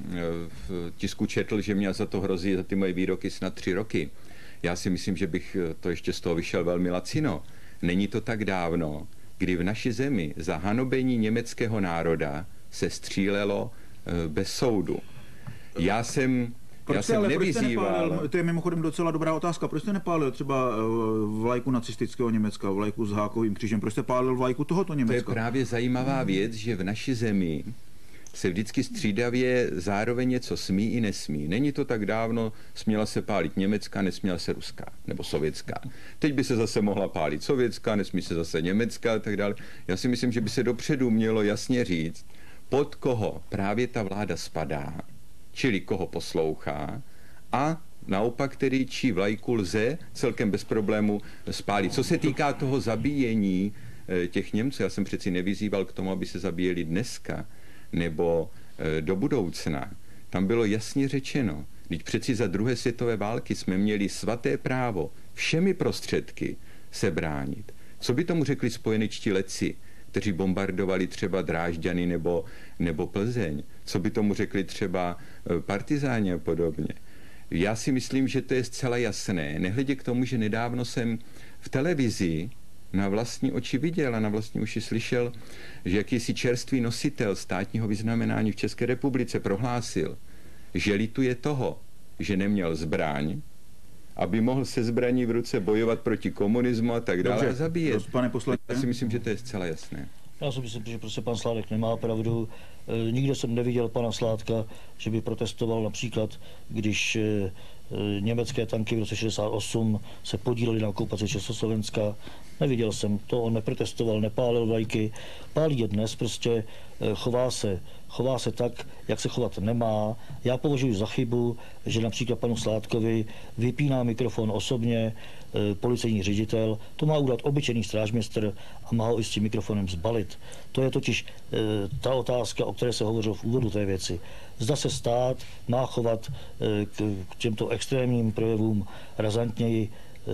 v tisku četl, že mě za to hrozí, za ty moje výroky snad tři roky. Já si myslím, že bych to ještě z toho vyšel velmi lacino. Není to tak dávno, kdy v naší zemi za hanobení německého národa se střílelo bez soudu. Já jsem, já jsem ale nevyzýval... Nepálil, to je mimochodem docela dobrá otázka. Proč jste nepálil třeba vlajku nacistického Německa, vlajku s hákovým křížem? Proč jste pálil vlajku tohoto Německa? To je právě zajímavá věc, že v naší zemi se vždycky střídavě zároveň něco smí i nesmí. Není to tak dávno, směla se pálit německá, nesměla se ruská, nebo sovětská. Teď by se zase mohla pálit sovětská, nesmí se zase německá a tak dále. Já si myslím, že by se dopředu mělo jasně říct, pod koho právě ta vláda spadá, čili koho poslouchá, a naopak tedy čí vlajku lze celkem bez problému spálit. Co se týká toho zabíjení těch Němců, já jsem přeci nevyzýval k tomu, aby se zabíjeli dneska nebo do budoucna. Tam bylo jasně řečeno, vždyť přeci za druhé světové války jsme měli svaté právo všemi prostředky se bránit. Co by tomu řekli spojenečtí letci, kteří bombardovali třeba Drážďany nebo, nebo Plzeň? Co by tomu řekli třeba partizáni a podobně? Já si myslím, že to je zcela jasné. Nehledě k tomu, že nedávno jsem v televizi na vlastní oči viděl a na vlastní uši slyšel, že jakýsi čerstvý nositel státního vyznamenání v České republice prohlásil, že lituje toho, že neměl zbraň, aby mohl se zbraní v ruce bojovat proti komunismu a tak dále. Dobře, a zabíjet. Pane poslanče. Já si myslím, že to je zcela jasné. Já si myslím, že prostě pan Sládek nemá pravdu. E, nikde jsem neviděl pana Sládka, že by protestoval například, když e, německé tanky v roce šedesát osm se podílely na okupaci Československa. Neviděl jsem to, on neprotestoval, nepálil vlajky. Pálí je dnes, prostě e, chová se, chová se tak, jak se chovat nemá. Já považuji za chybu, že například panu Sládkovi vypíná mikrofon osobně e, policejní ředitel. To má udělat obyčejný strážmistr a má ho i s tím mikrofonem zbalit. To je totiž e, ta otázka, o které se hovořilo v úvodu té věci. Zda se stát má chovat e, k, k těmto extrémním projevům razantněji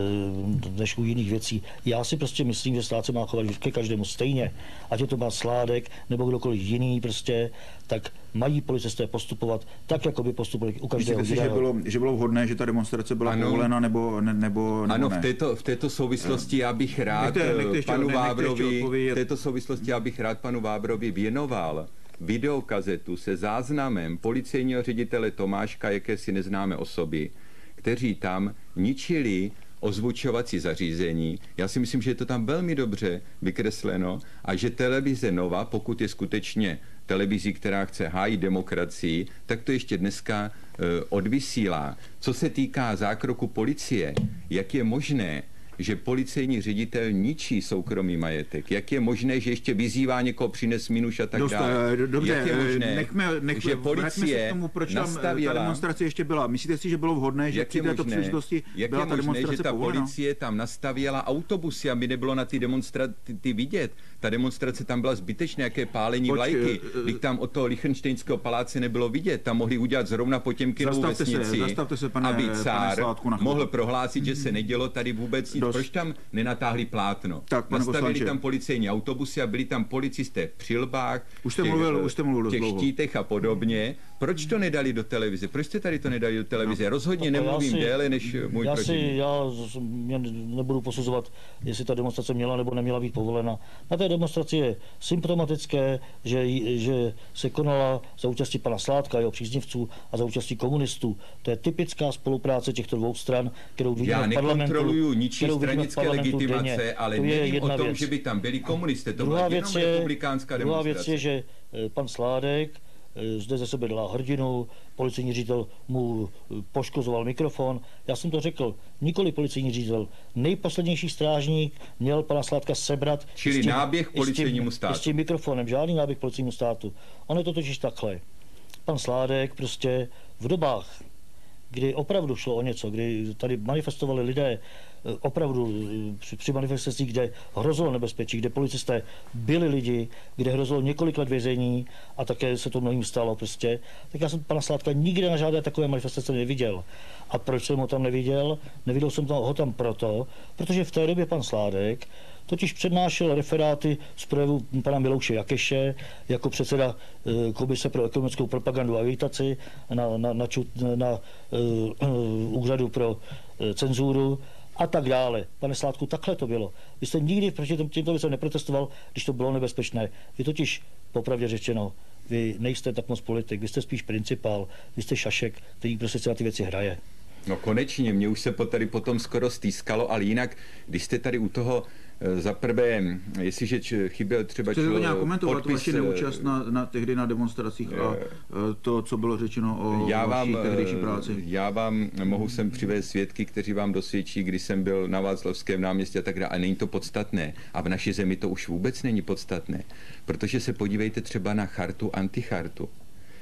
než u jiných věcí. Já si prostě myslím, že stát se má chovat ke každému stejně. Ať je to má Sládek nebo kdokoliv jiný prostě, tak mají policisté postupovat tak, jako by postupovali u každého. Myslíte si, že bylo, že bylo vhodné, že ta demonstrace byla povolena nebo, ne, nebo, nebo ano, ne? v této, v této souvislosti já bych rád nechte, nechte panu ještě, Vábrovi, v této souvislosti já bych rád panu Vábrovi věnoval videokazetu se záznamem policejního ředitele Tomáška, jakési neznámé osoby, kteří tam ničili ozvučovací zařízení. Já si myslím, že je to tam velmi dobře vykresleno a že televize Nova, pokud je skutečně televizí, která chce hájit demokracii, tak to ještě dneska e, odvysílá. Co se týká zákroku policie, jak je možné, že policejní ředitel ničí soukromý majetek? Jak je možné, že ještě vyzývá někoho přines minuš a tak dále? Dobře, jak je možné, nechme, nechme, že policie se k tomu, proč nastavila, ta demonstrace ještě byla. Myslíte si, že bylo vhodné, že při této příležitosti byla ta demonstrace že ta povolena? policie tam nastavěla autobusy, aby nebylo na ty demonstraty vidět? Ta demonstrace tam byla zbytečná, jaké pálení Pojď, vlajky. Když tam od toho Lichtenštejnského paláce nebylo vidět, tam mohli udělat zrovna Potěmkinovou vesnici, se, zastavte se, pane, aby cár Sládku, mohl prohlásit, že se nedělo tady vůbec nic. Proč tam nenatáhli plátno? Tak, nastavili poslanče. tam policejní autobusy a byli tam policisté v přilbách, už jste těch, mluvil, už jste mluvil těch dlouho. štítech a podobně. Proč to nedali do televize? Proč jste tady to nedali do televize? No. Rozhodně nemluvím si, déle než můj já protivník. Si, já mě nebudu posuzovat, jestli ta demonstrace měla nebo neměla být povolena. Na té demonstraci je symptomatické, že, že se konala za účastí pana Sládka, jeho příznivců a za účastí komunistů. To je typická spolupráce těchto dvou stran, kterou vidíme já v parlamentu. Já nekontroluju ničí stranické legitimace, denně. Ale to nevím o tom, věc. Že by tam byli komunisté. To druhá byla jenom je, republikánská druhá demonstrace. Druhá věc je, že pan Sládek zde ze sebe dělá hrdinu, policejní ředitel mu poškozoval mikrofon. Já jsem to řekl, nikoli policejní ředitel. Nejposlednější strážník měl pana Sládka sebrat. Čili tím, náběh policejnímu státu. S tím mikrofonem, žádný náběh policejnímu státu. On je to totiž takhle. Pan Sládek prostě v dobách, kdy opravdu šlo o něco, kdy tady manifestovali lidé opravdu při, při manifestacích, kde hrozilo nebezpečí, kde policisté byli lidi, kde hrozilo několik let vězení a také se to mnohým stalo prostě, tak já jsem pana Sládka nikde na žádné takové manifestace neviděl. A proč jsem ho tam neviděl? Neviděl jsem ho tam proto, protože v té době pan Sládek totiž přednášel referáty z projevu pana Milouše Jakeše jako předseda e, Komise pro ekonomickou propagandu a agitaci na, na, na, na, na e, úřadu pro e, cenzuru a tak dále. Pane Sládku, takhle to bylo. Vy jste nikdy proti těmto věcem neprotestoval, když to bylo nebezpečné. Vy totiž, popravdě řečeno, vy nejste tak moc politik, vy jste spíš principál, vy jste šašek, který prostě se na ty věci hraje. No konečně, mě už se po tady potom skoro stýskalo, ale jinak, když jste tady u toho za prvé, jestliže chyběl třeba Chcete to nějak komentovat, podpis, vaši neúčast na, na tehdy na demonstracích a to, co bylo řečeno o já vám, vaší tehdejší práci? Já vám mohu sem přivést svědky, kteří vám dosvědčí, kdy jsem byl na Václavském náměstí a tak dále. A není to podstatné. A v naší zemi to už vůbec není podstatné. Protože se podívejte třeba na chartu, antichartu.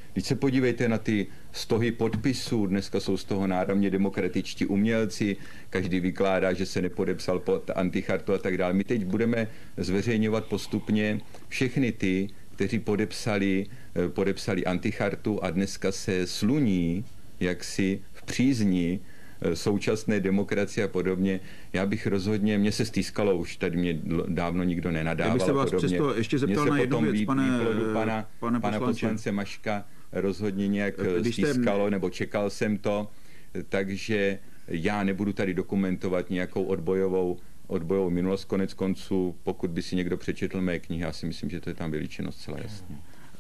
Když se podívejte na ty stohy podpisů, dneska jsou z toho náramně demokratičtí umělci, každý vykládá, že se nepodepsal pod antichartu a tak dále. My teď budeme zveřejňovat postupně všechny ty, kteří podepsali, podepsali antichartu a dneska se sluní jaksi v přízni současné demokracie a podobně. Já bych rozhodně, mně se stýskalo, už tady mě dávno nikdo nenadával. Já bych se vás přesto ještě zeptal na jednu věc, pane, pana, pane pana poslance Maška rozhodně nějak Když stýskalo, jste... nebo čekal jsem to, takže já nebudu tady dokumentovat nějakou odbojovou odbojovou minulost. Konec konců, pokud by si někdo přečetl mé knihy, já si myslím, že to je tam vyličeno zcela jasně.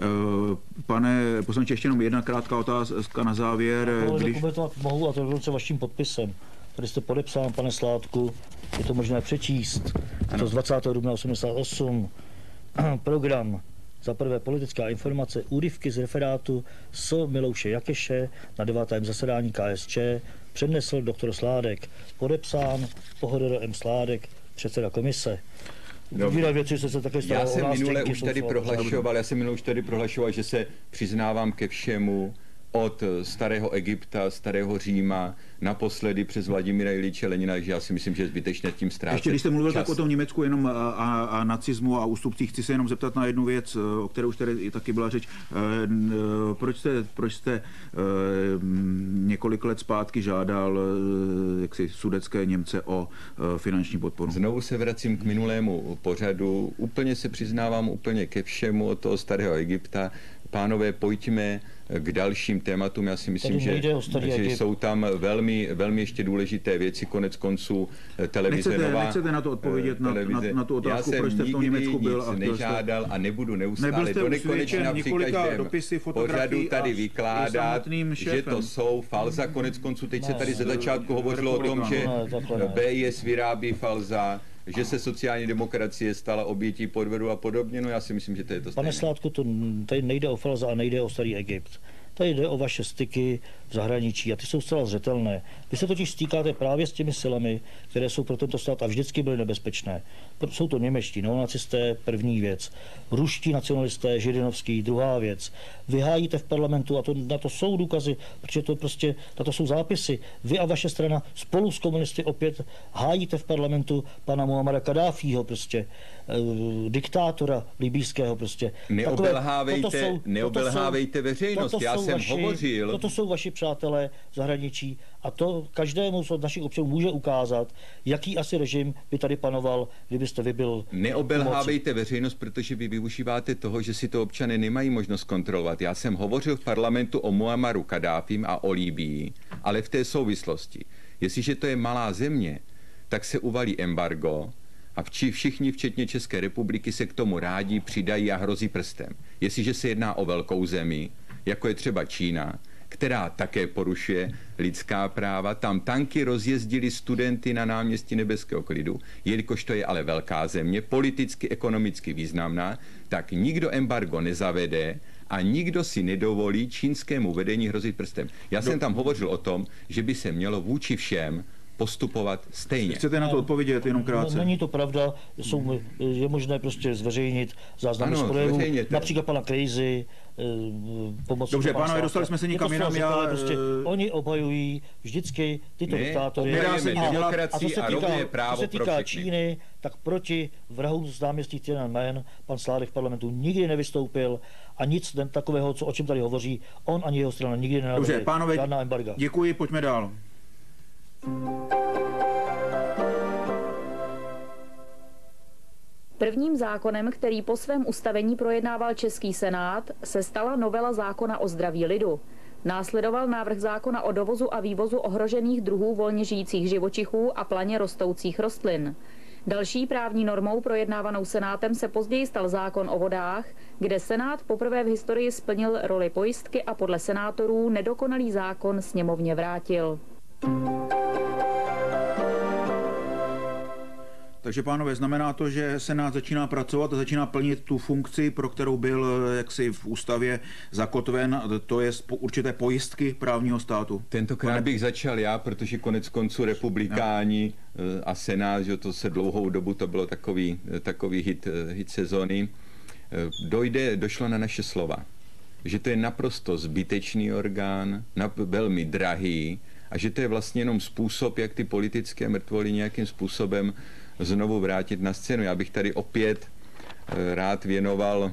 Pane poslanče, ještě jenom jedna krátká otázka na závěr. No, když... dokumentovat mohu, a to dokonce vaším podpisem. Tady jste podepsán, pane Sládku, je to možné přečíst. Je to z dvacátého dubna osmdesát osm. Program. Za prvé politická informace, úryvky z referátu s Milouše Jakeše na devátém zasedání K S Č přednesl doktor Sládek. Podepsán Pohodor M. Sládek, předseda komise. No, věci, se se také já jsem minule už tady prohlašoval, já jsem minule už tady prohlašoval, že se přiznávám ke všemu, od starého Egypta, starého Říma, naposledy přes Vladimíra Iljiče Lenina, že já si myslím, že je zbytečné tím ztrácet. Ještě když jste mluvil čas. tak o tom Německu jenom a, a, a nacismu a ústupcích, chci se jenom zeptat na jednu věc, o které už tady taky byla řeč. E, proč jste, proč jste e, několik let zpátky žádal e, jaksi sudecké Němce o e, finanční podporu? Znovu se vracím k minulému pořadu. Úplně se přiznávám úplně ke všemu od toho starého Egypta. Pánové, pojďme k dalším tématům. Já si myslím, že, že jsou tam velmi, velmi ještě důležité věci. Konec konců televize nechcete, nová. Nechcete na to odpovědět na, na, na tu otázku, proč jste v tom Německu byl? Já jsem nikdy nic nežádal a nebudu neustále do nekonečna při každém pořadu tady vykládat, že to jsou falza. Konec konců teď se tady ze začátku hovořilo o tom, že B I S vyrábí falza, že se sociální demokracie stala obětí podvodu a podobně, no já si myslím, že to je to stejné. Pane Sládku, to tady nejde o falza a nejde o starý Egypt. Tady jde o vaše styky v zahraničí a ty jsou zcela zřetelné. Vy se totiž stýkáte právě s těmi silami, které jsou pro tento stát a vždycky byly nebezpečné. Jsou to němečtí neonacisté, první věc. Ruští nacionalisté, Žirinovský, druhá věc. Vy hájíte v parlamentu, a to, na to jsou důkazy, protože to prostě, na to jsou zápisy. Vy a vaše strana spolu s komunisty opět hájíte v parlamentu pana Muammara Kaddáfího, prostě, eh, diktátora libýského, prostě. Neobelhávejte, Takové, toto jsou, neobelhávejte toto jsou, veřejnost, toto já jsem vaši, hovořil. Toto jsou vaši přátelé v zahraničí a to každému z našich občanů může ukázat, jaký asi režim by tady panoval, kdybyste vy byl. Neobelhávejte veřejnost, protože vy využíváte toho, že si to občané nemají možnost kontrolovat. Já jsem hovořil v parlamentu o Muammaru Kaddáfím a o Libyi, ale v té souvislosti. Jestliže to je malá země, tak se uvalí embargo a všichni, včetně České republiky, se k tomu rádi přidají a hrozí prstem. Jestliže se jedná o velkou zemi, jako je třeba Čína, která také porušuje lidská práva. Tam tanky rozjezdili studenty na náměstí Nebeského klidu, jelikož to je ale velká země, politicky, ekonomicky významná, tak nikdo embargo nezavede a nikdo si nedovolí čínskému vedení hrozit prstem. Já jsem tam hovořil o tom, že by se mělo vůči všem postupovat stejně. Chcete na to odpovědět jenom krátce? No, není to pravda, jsou, je možné prostě zveřejnit záznamy z projevu, například pana Krejzy, pomoc. Dobře, pánové, dostali jsme se někam jinam. Já... Prostě, oni obhajují vždycky tyto ne, diktátory. A, a, a co se týká, právo co se týká Číny, tak proti vrahům z náměstí Tiananmen pan Sládek v parlamentu nikdy nevystoupil a nic takového, co, o čem tady hovoří, on ani jeho strana nikdy nenavrhli. Dobře, pánové, žádná embarga. Děkuji, pojďme dál. Prvním zákonem, který po svém ustavení projednával Český senát, se stala novela zákona o zdraví lidu. Následoval návrh zákona o dovozu a vývozu ohrožených druhů volně žijících živočichů a planě rostoucích rostlin. Další právní normou projednávanou senátem se později stal zákon o vodách, kde senát poprvé v historii splnil roli pojistky a podle senátorů nedokonalý zákon sněmovně vrátil. Takže, pánové, znamená to, že Senát začíná pracovat a začíná plnit tu funkci, pro kterou byl jaksi v ústavě zakotven, to je určité pojistky právního státu. Tentokrát Pane... bych začal já, protože konec konců republikáni no. a Senát, že to se dlouhou dobu to bylo takový, takový hit, hit sezóny, dojde, došlo na naše slova. že to je naprosto zbytečný orgán, velmi drahý a že to je vlastně jenom způsob, jak ty politické mrtvoly nějakým způsobem znovu vrátit na scénu. Já bych tady opět rád věnoval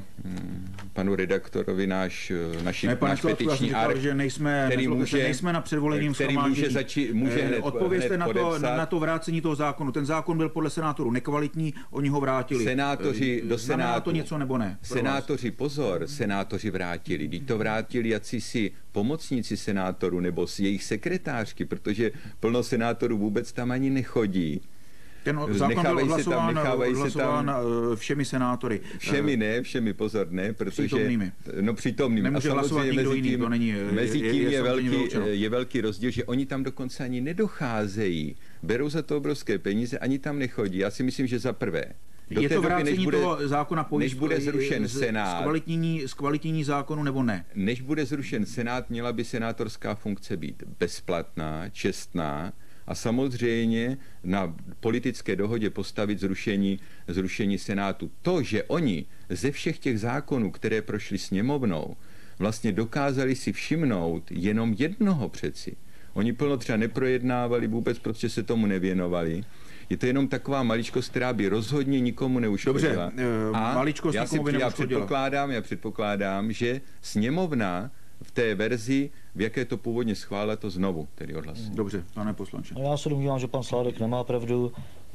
panu redaktorovi náš, naši, ne, náš petiční arch, že nejsme, který může, nejsme na předvolebním který může, začít, může hned, Odpovězte hned na, to, na to vrácení toho zákonu. Ten zákon byl podle senátorů nekvalitní, oni ho vrátili. Senátoři do Senátu. to něco nebo ne? Senátoři, pozor, senátoři vrátili. Když to vrátili jací pomocníci senátorů nebo jejich sekretářky, protože plno senátorů vůbec tam ani nechodí. Ten zákon byl odhlasován, odhlasován všemi senátory. Všemi ne, všemi pozor ne, protože... Přítomnými. No přítomnými. Nemůže hlasovat nikdo jiný, to není... Mezi tím je, je, je, velký, je velký rozdíl, že oni tam dokonce ani nedocházejí. Berou za to obrovské peníze, ani tam nechodí. Já si myslím, že za prvé. Do je to vrácení doby, bude, toho zákona po než bude zrušen z, Senát. Zkvalitnění, zkvalitnění zákonu nebo ne? Než bude zrušen Senát, měla by senátorská funkce být bezplatná, čestná, a samozřejmě na politické dohodě postavit zrušení, zrušení Senátu. To, že oni ze všech těch zákonů, které prošly sněmovnou, vlastně dokázali si všimnout jenom jednoho přeci. Oni plno třeba neprojednávali, vůbec prostě se tomu nevěnovali. Je to jenom taková maličkost, která by rozhodně nikomu neuškodila. Dobře, a maličkost já nikomu by já neuškodila. předpokládám, já předpokládám, že sněmovna v té verzi, v jaké to původně schválila, to znovu tedy odhlasuje. Dobře, pane poslanče. No já se domnívám, že pan Sládek nemá pravdu.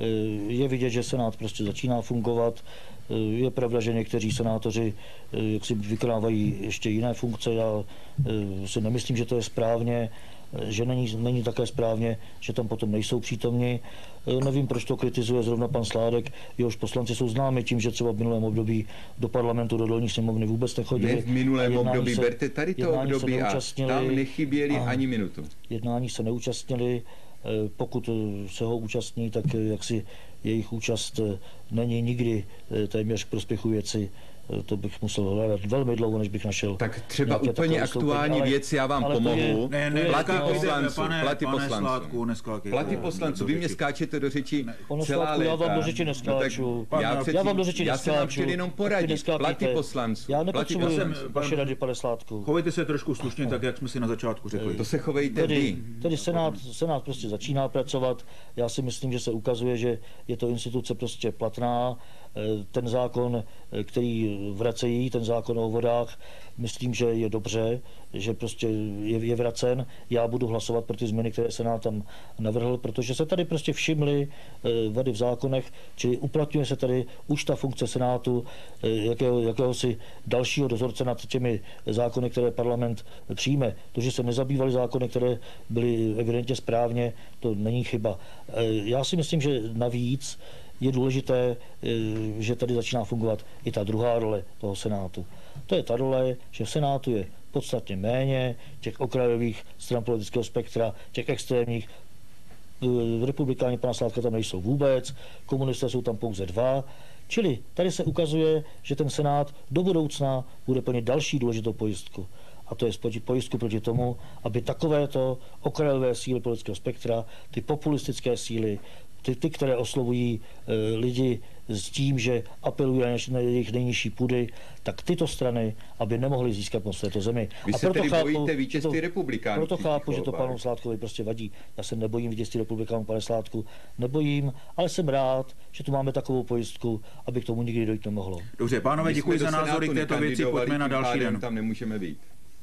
Je vidět, že Senát prostě začíná fungovat. Je pravda, že někteří senátoři jak si vykonávají ještě jiné funkce. Já si nemyslím, že to je správně, že není, není také správně, že tam potom nejsou přítomni. Nevím, proč to kritizuje zrovna pan Sládek. Jehož poslanci jsou známi tím, že třeba v minulém období do parlamentu, do dolní sněmovny vůbec nechodili. Ne v minulém období, se, berte tady to období a tam nechyběli a ani minutu. Jednání se neúčastnili. Pokud se ho účastní, tak jaksi jejich účast není nikdy téměř k prospěchu věci. To bych musel hledat velmi dlouho, než bych našel. Tak třeba úplně aktuální ale, věc, já vám pomohu. Ne, ne, platy poslanců, pane, platy pane poslanců. Sládku, platy poslanců, vy mě skáčete do řeči ne, celá Sládku, léta. Já vám do řeči neskáču. No, já, předtím, já vám do řeči já neskáču. jsem vám chtěl jenom poradit. Platy poslanců. Já nepotřebuji vaše rady, pane Sládku. Chovejte se trošku slušně, tak jak jsme si na začátku řekli. To se chovejte vy. Tedy Senát, Senát prostě začíná pracovat. Já si myslím, že se ukazuje, že je to instituce prostě platná. Ten zákon, který vracejí, ten zákon o vodách, myslím, že je dobře, že prostě je, je vracen. Já budu hlasovat pro ty změny, které Senát tam navrhl, protože se tady prostě všimly vady v zákonech, čili uplatňuje se tady už ta funkce Senátu, jakého, jakéhosi dalšího dozorce nad těmi zákony, které parlament přijme. To, že se nezabývaly zákony, které byly evidentně správně, to není chyba. Já si myslím, že navíc je důležité, že tady začíná fungovat i ta druhá role toho Senátu. To je ta role, že v Senátu je podstatně méně těch okrajových stran politického spektra, těch extrémních. Republikáni pana Sládka tam nejsou vůbec, komunisté jsou tam pouze dva. Čili tady se ukazuje, že ten Senát do budoucna bude plnit další důležitou pojistku. A to je pojistku proti tomu, aby takovéto okrajové síly politického spektra, ty populistické síly, Ty, ty, které oslovují e, lidi s tím, že apelují na jejich nejnižší půdy, tak tyto strany, aby nemohly získat moc v této zemi. Vy a se proto tedy chápu, bojíte vítězství republikánů. Proto chápu, že to panu Sládkovi prostě vadí. Já se nebojím vítězství republikánů, pane Sládku, nebojím, ale jsem rád, že tu máme takovou pojistku, aby k tomu nikdy dojít nemohlo. Dobře, pánové, děkuji za názory k této věci, pojďme na další den. Tam nemůžeme být.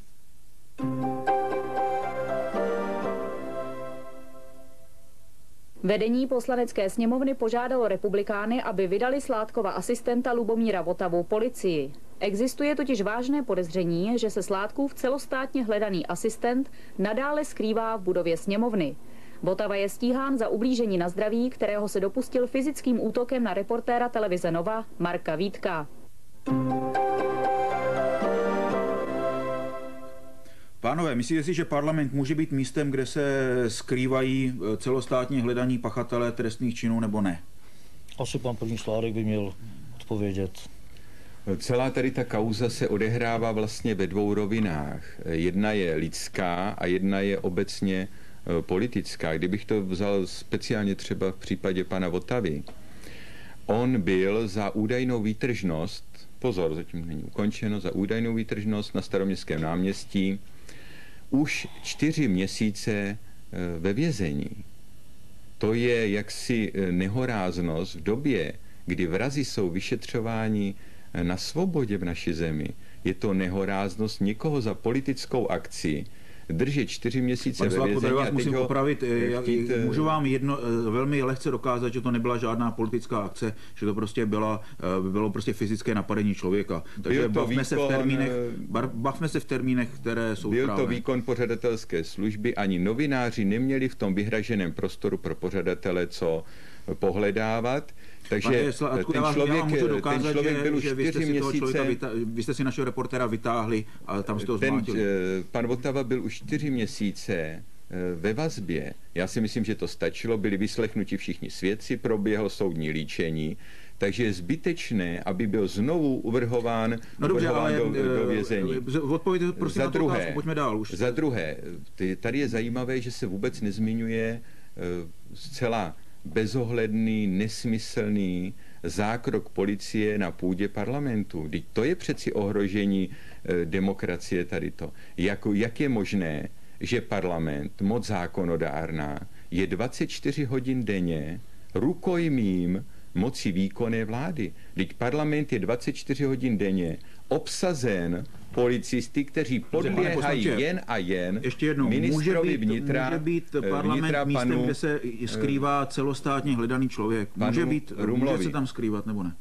Vedení poslanecké sněmovny požádalo republikány, aby vydali Sládkova asistenta Lubomíra Votavu policii. Existuje totiž vážné podezření, že se Sládkův celostátně hledaný asistent nadále skrývá v budově sněmovny. Votava je stíhán za ublížení na zdraví, kterého se dopustil fyzickým útokem na reportéra televize Nova Marka Vítka. Pánové, myslíte si, že parlament může být místem, kde se skrývají celostátně hledaní pachatelé trestných činů, nebo ne? Asi pan první Sládek by měl odpovědět. Celá tady ta kauza se odehrává vlastně ve dvou rovinách. Jedna je lidská a jedna je obecně politická. Kdybych to vzal speciálně třeba v případě pana Votavy, on byl za údajnou výtržnost pozor, zatím není ukončeno, za údajnou výtržnost na Staroměstském náměstí, už čtyři měsíce ve vězení. To je jaksi nehoráznost v době, kdy vrazi jsou vyšetřováni na svobodě v naší zemi. Je to nehoráznost někoho za politickou akci držet čtyři měsíce Pane ve Sládku, vězení. vás musím opravit. Chtít, můžu vám jedno, velmi lehce dokázat, že to nebyla žádná politická akce, že to prostě byla, bylo prostě fyzické napadení člověka. Takže bavme, výkon, se v termínech, bavme se v termínech, které jsou Byl správné. to výkon pořadatelské služby, ani novináři neměli v tom vyhraženém prostoru pro pořadatele co pohledávat. Takže Sládku, ten člověk, dokázat, ten člověk že, byl už že čtyři měsíce... Vytá, vy jste si našeho reportéra vytáhli a tam jste ho ten, zmátili. Pan Votava byl už čtyři měsíce ve vazbě. Já si myslím, že to stačilo. Byli vyslechnuti všichni svědci, proběhlo soudní líčení. Takže je zbytečné, aby byl znovu uvrhován, no dobře, uvrhován ale, do, do vězení. Odpověďte prosím za na tu druhé, otázku, pojďme dál už. Za druhé, tady je zajímavé, že se vůbec nezmiňuje zcela bezohledný, nesmyslný zákrok policie na půdě parlamentu. Vždyť to je přeci ohrožení e, demokracie tady to. Jako, jak je možné, že parlament, moc zákonodárná, je dvacet čtyři hodin denně rukojmím moci výkonné vlády. Vždyť parlament je dvacet čtyři hodin denně obsazen policisty, kteří podléhají jen a jen ještě jednou, ministrovi může být, vnitra, může být parlament vnitra místem, panu, kde se skrývá celostátně hledaný člověk. Může být, může se tam skrývat, nebo ne?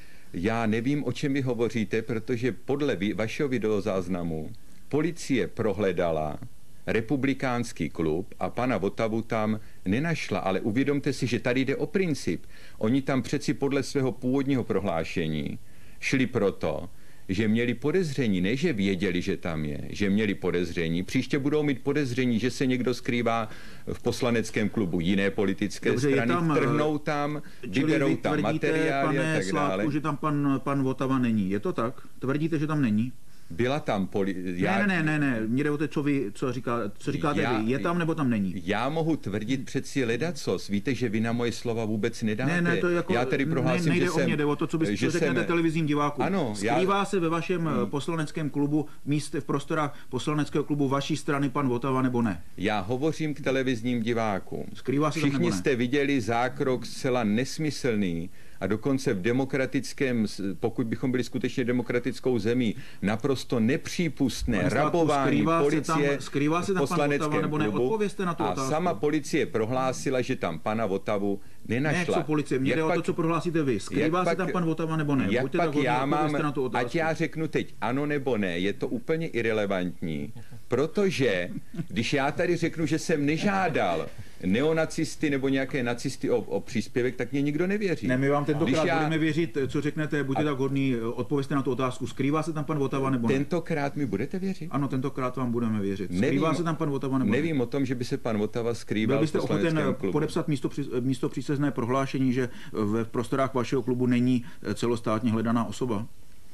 Já nevím, o čem vy hovoříte, protože podle vašeho videozáznamu policie prohledala republikánský klub a pana Votavu tam nenašla, ale uvědomte si, že tady jde o princip. Oni tam přeci podle svého původního prohlášení šli proto, že měli podezření, ne že věděli, že tam je, že měli podezření. Příště budou mít podezření, že se někdo skrývá v poslaneckém klubu jiné politické Dobře, strany, tam, trhnou tam, vyberou tam materiály a tak Sládku, dále. Že tam pan, pan Votava není. Je to tak? Tvrdíte, že tam není? Byla tam poli... Já... Ne, ne, ne, ne, mně jde o to, co vy, co, říká, co říkáte já, vy. Je tam nebo tam není? Já mohu tvrdit přeci ledacos. Víte, že vy na moje slova vůbec nedáte. Ne, ne, to jako, já tady prohlásím, ne, nejde že o jsem... mě, jde o to, co, bys, co řeknete jsem... televizním divákům. Ano, Skrývá já... se ve vašem hmm. poslaneckém klubu, místě v prostorách poslaneckého klubu vaší strany pan Votava nebo ne? Já hovořím k televizním divákům. Skrývá se Všichni tam jste viděli zákrok zcela nesmyslný, a dokonce v demokratickém, pokud bychom byli skutečně demokratickou zemí, naprosto nepřípustné Pane rabování skrývá policie se tam, skrývá se tam v poslaneckém nebo ne? klubu na tu a otázku. sama policie prohlásila, že tam pana Votavu nenašla. Ne, co policie, mě jde o to, co prohlásíte vy. Skrývá se tam pan Votava nebo ne? Jak Buďte pak tak já mám, na tu ať já řeknu teď ano nebo ne, je to úplně irelevantní, protože když já tady řeknu, že jsem nežádal neonacisty nebo nějaké nacisty o, o příspěvek, tak mě nikdo nevěří. Ne, my vám tentokrát já... budeme věřit, co řeknete, buďte a... tak hodný, odpovězte na tu otázku. Skrývá se tam pan Votava nebo ne? Tentokrát mi budete věřit? Ano, tentokrát vám budeme věřit. Skrývá nevím, se tam pan Votava nebo ne? Nevím o tom, že by se pan Votava skrýval. Byl byste v poslaneckém ochoten klubu. podepsat místo, místo přísezné prohlášení, že v prostorách vašeho klubu není celostátně hledaná osoba?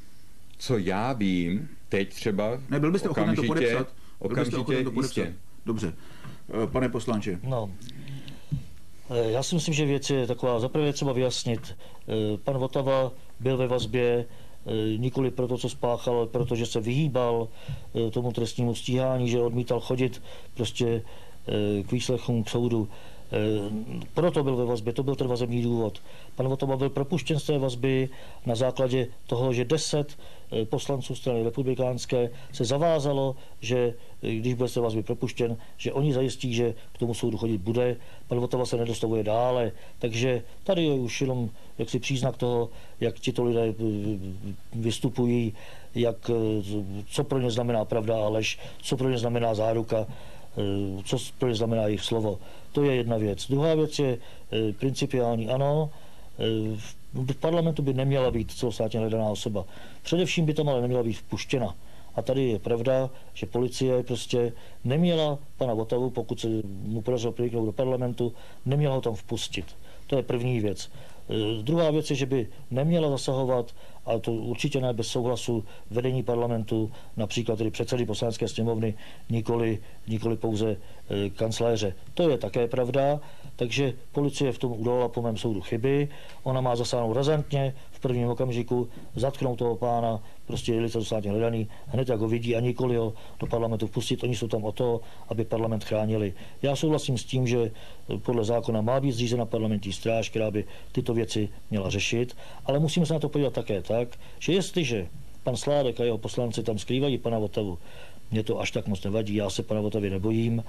Co já vím, teď třeba Ne, byl byste ochoten to podepsat? Okamžitě, to podepsat? jistě. Dobře. Pane poslanče. No, já si myslím, že věc je taková, zaprvé třeba vyjasnit. Pan Votava byl ve vazbě nikoli proto, co spáchal, ale protože se vyhýbal tomu trestnímu stíhání, že odmítal chodit prostě k výslechům k soudu. Proto byl ve vazbě, to byl ten vazební důvod. Pan Votava byl propuštěn z té vazby na základě toho, že deset poslanců strany republikánské se zavázalo, že když bude z té vazby propuštěn, že oni zajistí, že k tomu soudu chodit bude. Pan Votava se nedostavuje dále, takže tady je už jenom jaksi příznak toho, jak tito lidé vystupují, jak, co pro ně znamená pravda a lež, co pro ně znamená záruka, co pro ně znamená jejich slovo. To je jedna věc. Druhá věc je principiální. Ano, v parlamentu by neměla být celostátně hledaná osoba. Především by tam ale neměla být vpuštěna. A tady je pravda, že policie prostě neměla pana Votavu, pokud se mu podařilo proniknout do parlamentu, neměla ho tam vpustit. To je první věc. Druhá věc je, že by neměla zasahovat, ale to určitě ne bez souhlasu vedení parlamentu, například tedy předsedy poslanecké sněmovny, nikoli, nikoli pouze e, kancléře. To je také pravda, takže policie v tom udělala po mém soudu chyby. Ona má zasáhnout razantně v v prvním okamžiku, zatknou toho pána, prostě je licencátně hledaný, hned jak ho vidí a nikoli ho do parlamentu vpustit. Oni jsou tam o to, aby parlament chránili. Já souhlasím s tím, že podle zákona má být zřízena parlamentní stráž, která by tyto věci měla řešit, ale musíme se na to podívat také tak, že jestliže pan Sládek a jeho poslanci tam skrývají pana Votavu, mě to až tak moc nevadí, já se pana Votavy nebojím,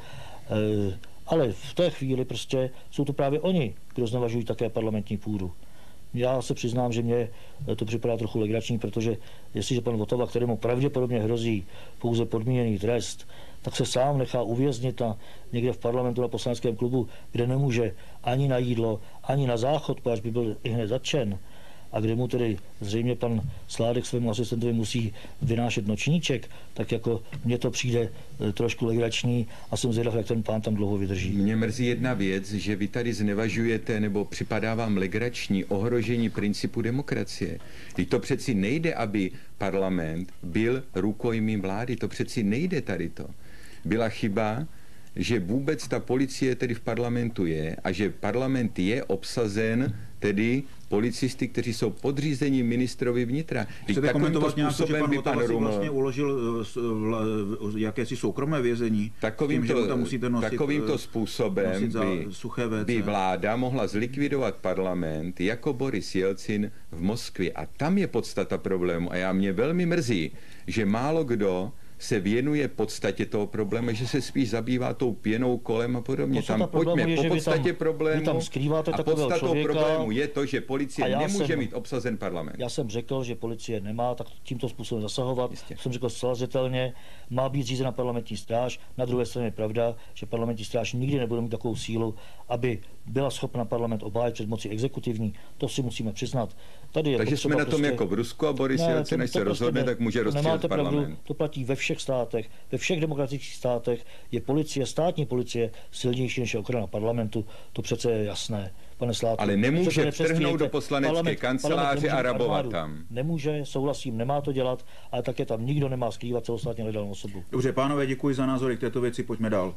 ale v té chvíli prostě jsou to právě oni, kdo znevažují také parlamentní půdu. Já se přiznám, že mě to připadá trochu legrační, protože jestliže pan Votava, kterému pravděpodobně hrozí pouze podmíněný trest, tak se sám nechá uvěznit na, někde v parlamentu na poslaneckém klubu, kde nemůže ani na jídlo, ani na záchod, až by byl i hned zatčen, a kde mu tedy zřejmě pan Sládek svému asistentovi musí vynášet nočníček, tak jako mně to přijde trošku legrační a jsem zvědav, jak ten pán tam dlouho vydrží. Mě mrzí jedna věc, že vy tady znevažujete nebo připadá vám legrační ohrožení principu demokracie. Teď to přeci nejde, aby parlament byl rukojmím vlády, to přeci nejde tady to. Byla chyba, že vůbec ta policie tedy v parlamentu je a že parlament je obsazen tedy policisty, kteří jsou podřízení ministrovi vnitra. Chcete komentovat nějak to, že pan Votava si vlastně uložil jakési soukromé vězení? Takovýmto, takovýmto způsobem by, by vláda mohla zlikvidovat parlament jako Boris Jelcin v Moskvě. A tam je podstata problému. A já mě velmi mrzí, že málo kdo se věnuje podstatě toho problému, že se spíš zabývá tou pěnou kolem a podobně. Tam pojďme je, po podstatě tam, problému tam a podstatou problému je to, že policie nemůže jsem, mít obsazen parlament. Já jsem řekl, že policie nemá tak tímto způsobem zasahovat. Jistě. Jsem řekl zcela zřetelně, má být zřízena parlamentní stráž. Na druhé straně je pravda, že parlamentní stráž nikdy nebude mít takovou sílu, aby byla schopna parlament obhájit před mocí exekutivní. To si musíme přiznat. Tady je Takže jsme na tom prostě jako v Rusku a Boris Jelcin, než se rozhodne, tak může rozstřílet parlament. Pravdu, to platí ve všech státech, ve všech demokratických státech je policie, státní policie silnější než je ochrana parlamentu, to přece je jasné. Pane Sládku, ale nemůže vtrhnout do poslanecké parlament, kanceláře parlament a rabovat armádu. Tam. Nemůže, souhlasím, nemá to dělat, ale také tam nikdo nemá skrývat celostátně hledanou osobu. Dobře, pánové, děkuji za názory k této věci, pojďme dál.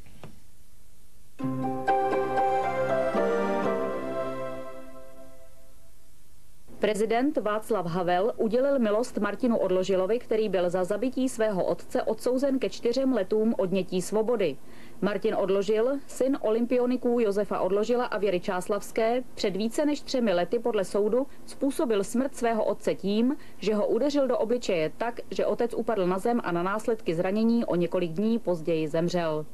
Prezident Václav Havel udělil milost Martinu Odložilovi, který byl za zabití svého otce odsouzen ke čtyřem letům odnětí svobody. Martin Odložil, syn olympioniků Josefa Odložila a Věry Čáslavské, před více než třemi lety podle soudu způsobil smrt svého otce tím, že ho udeřil do obličeje tak, že otec upadl na zem a na následky zranění o několik dní později zemřel.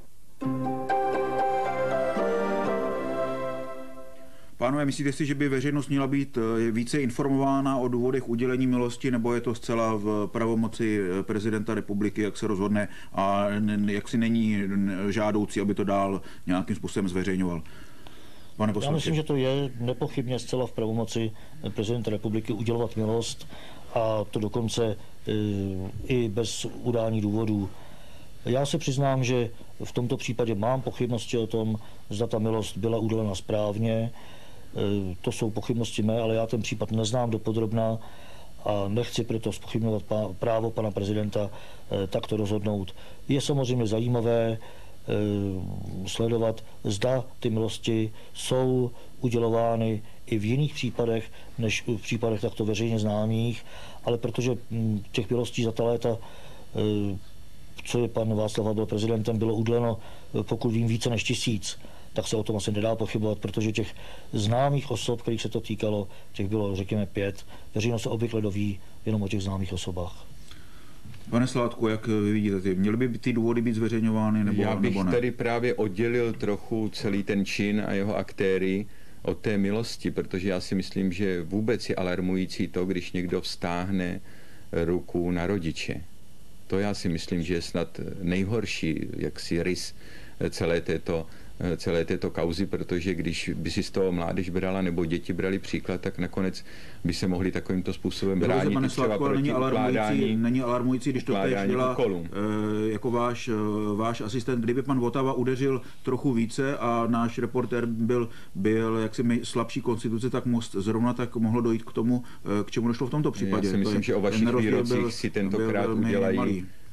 Pánové, myslíte si, že by veřejnost měla být více informována o důvodech udělení milosti, nebo je to zcela v pravomoci prezidenta republiky, jak se rozhodne a jak si není žádoucí, aby to dál nějakým způsobem zveřejňoval? Pane poslanče. Já myslím, že to je nepochybně zcela v pravomoci prezidenta republiky udělovat milost a to dokonce i bez udání důvodů. Já se přiznám, že v tomto případě mám pochybnosti o tom, zda ta milost byla udělena správně. To jsou pochybnosti mé, ale já ten případ neznám dopodrobna a nechci proto zpochybňovat právo pana prezidenta takto rozhodnout. Je samozřejmě zajímavé sledovat, zda ty milosti jsou udělovány i v jiných případech, než v případech takto veřejně známých, ale protože těch milostí za ta léta, co je pan Václav Havel prezidentem, bylo uděleno, pokud vím, více než tisíc, tak se o tom asi nedá pochybovat, protože těch známých osob, kterých se to týkalo, těch bylo, řekněme, pět. Veřejnost se obvykle doví jenom o těch známých osobách. Pane Sládku, jak vy vidíte, měly by ty důvody být zveřejňovány nebo, Já bych nebo ne? tady právě oddělil trochu celý ten čin a jeho aktéry od té milosti, protože já si myslím, že vůbec je alarmující to, když někdo vztáhne ruku na rodiče. To já si myslím, že je snad nejhorší jaksi rys celé této celé této kauzy, protože když by si z toho mládež brala nebo děti brali příklad, tak nakonec by se mohli takovýmto způsobem bránit pane třeba Sládku, proti není ukládání, není alarmující, když to teď byla úkolů. jako váš, váš asistent, kdyby pan Votava udeřil trochu více a náš reportér byl, byl jaksi slabší konstituce, tak most zrovna tak mohlo dojít k tomu, k čemu došlo v tomto případě. Já si myslím, že o vašich výrocích si tentokrát udělají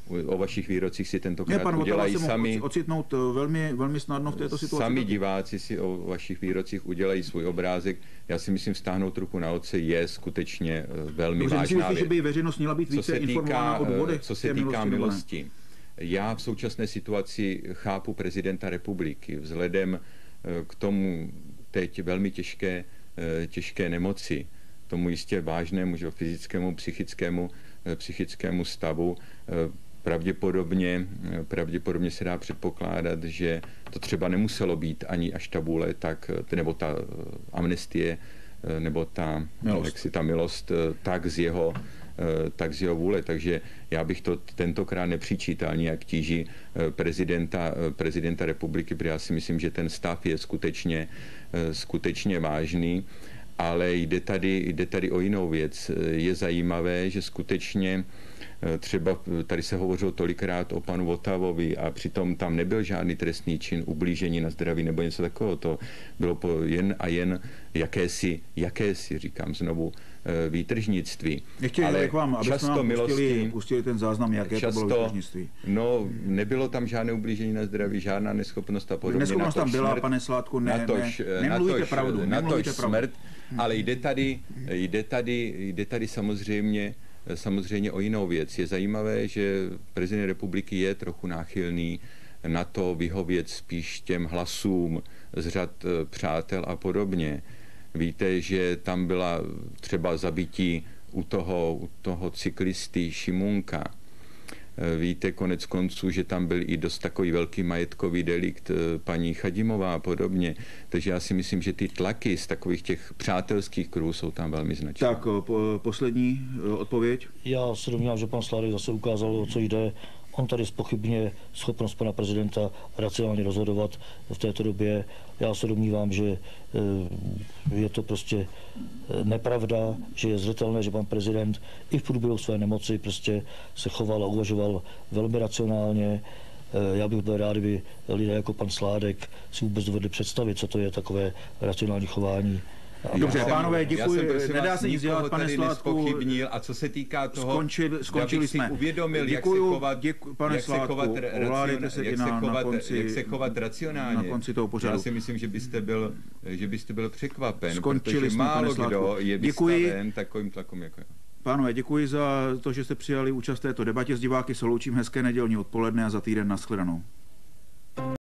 o vašich výrocích si tentokrát pan udělají Votava se sami. mohl ocitnout velmi, velmi snadno v této situaci. Sami diváci si o vašich výrocích udělají svůj obrázek. Já si myslím, vztáhnout ruku na otce je skutečně velmi Dobře, vážná myslíte, věc. že by veřejnost měla být více informována o důvodech? Co se týká milosti, já v současné situaci chápu prezidenta republiky vzhledem k tomu teď velmi těžké, těžké nemoci, tomu jistě vážnému že, fyzickému, psychickému, psychickému stavu. Pravděpodobně, pravděpodobně se dá předpokládat, že to třeba nemuselo být ani až ta vůle, tak, nebo ta amnestie, nebo ta milost, jaksi, ta milost tak z jeho tak z jeho vůle. Takže já bych to tentokrát nepřičítal nijak tíži prezidenta, prezidenta republiky, protože já si myslím, že ten stav je skutečně, skutečně vážný, ale jde tady, jde tady o jinou věc. Je zajímavé, že skutečně třeba tady se hovořilo tolikrát o panu Votavovi a přitom tam nebyl žádný trestný čin ublížení na zdraví nebo něco takového. To bylo jen a jen jakési, jakési, říkám znovu, výtržnictví. Ještě ale k vám, abychom nám pustili, pustili ten záznam, jaké často, to bylo výtržnictví. No, nebylo tam žádné ublížení na zdraví, žádná neschopnost a podobně. Neschopnost tam byla, smrt, pane Sládku, ne, natož, ne, nemluvíte natož, pravdu. Natož pravdu. smrt, ale jde tady, jde tady, jde tady samozřejmě samozřejmě o jinou věc. Je zajímavé, že prezident republiky je trochu náchylný na to vyhovět spíš těm hlasům z řad přátel a podobně. Víte, že tam byla třeba zabití u toho, u toho cyklisty Šimunka. Víte konec konců, že tam byl i dost takový velký majetkový delikt paní Chadimová a podobně. Takže já si myslím, že ty tlaky z takových těch přátelských kruhů jsou tam velmi značné. Tak, po, poslední odpověď. Já se domnívám, že pan Sládek zase ukázal, o co jde. On tady zpochybňuje schopnost pana prezidenta racionálně rozhodovat v této době. Já se domnívám, že je to prostě nepravda, že je zřetelné, že pan prezident i v průběhu své nemoci prostě se choval a uvažoval velmi racionálně. Já bych byl rád, kdyby lidé jako pan Sládek si vůbec dovedli představit, co to je takové racionální chování. Dobře, pánové, děkuji. Nedá se nic dělat, pane Sládku. A co se týká toho, Skončili, skončili jsme. Si uvědomil, děkuju, jak se chovat, děkuji, pane jak Sládku, se chovat, racion, se jak, na, se chovat na konci, jak se chovat racionálně. Na konci toho pořadu. Já si myslím, že byste byl, že byste byl překvapen, Skončili protože jsme, málo pane kdo je děkuji. vystaven takovým tlakům jako já. Pánové, děkuji za to, že jste přijali účast v této debatě s diváky. Se loučím, hezké nedělní odpoledne a za týden nashledanou.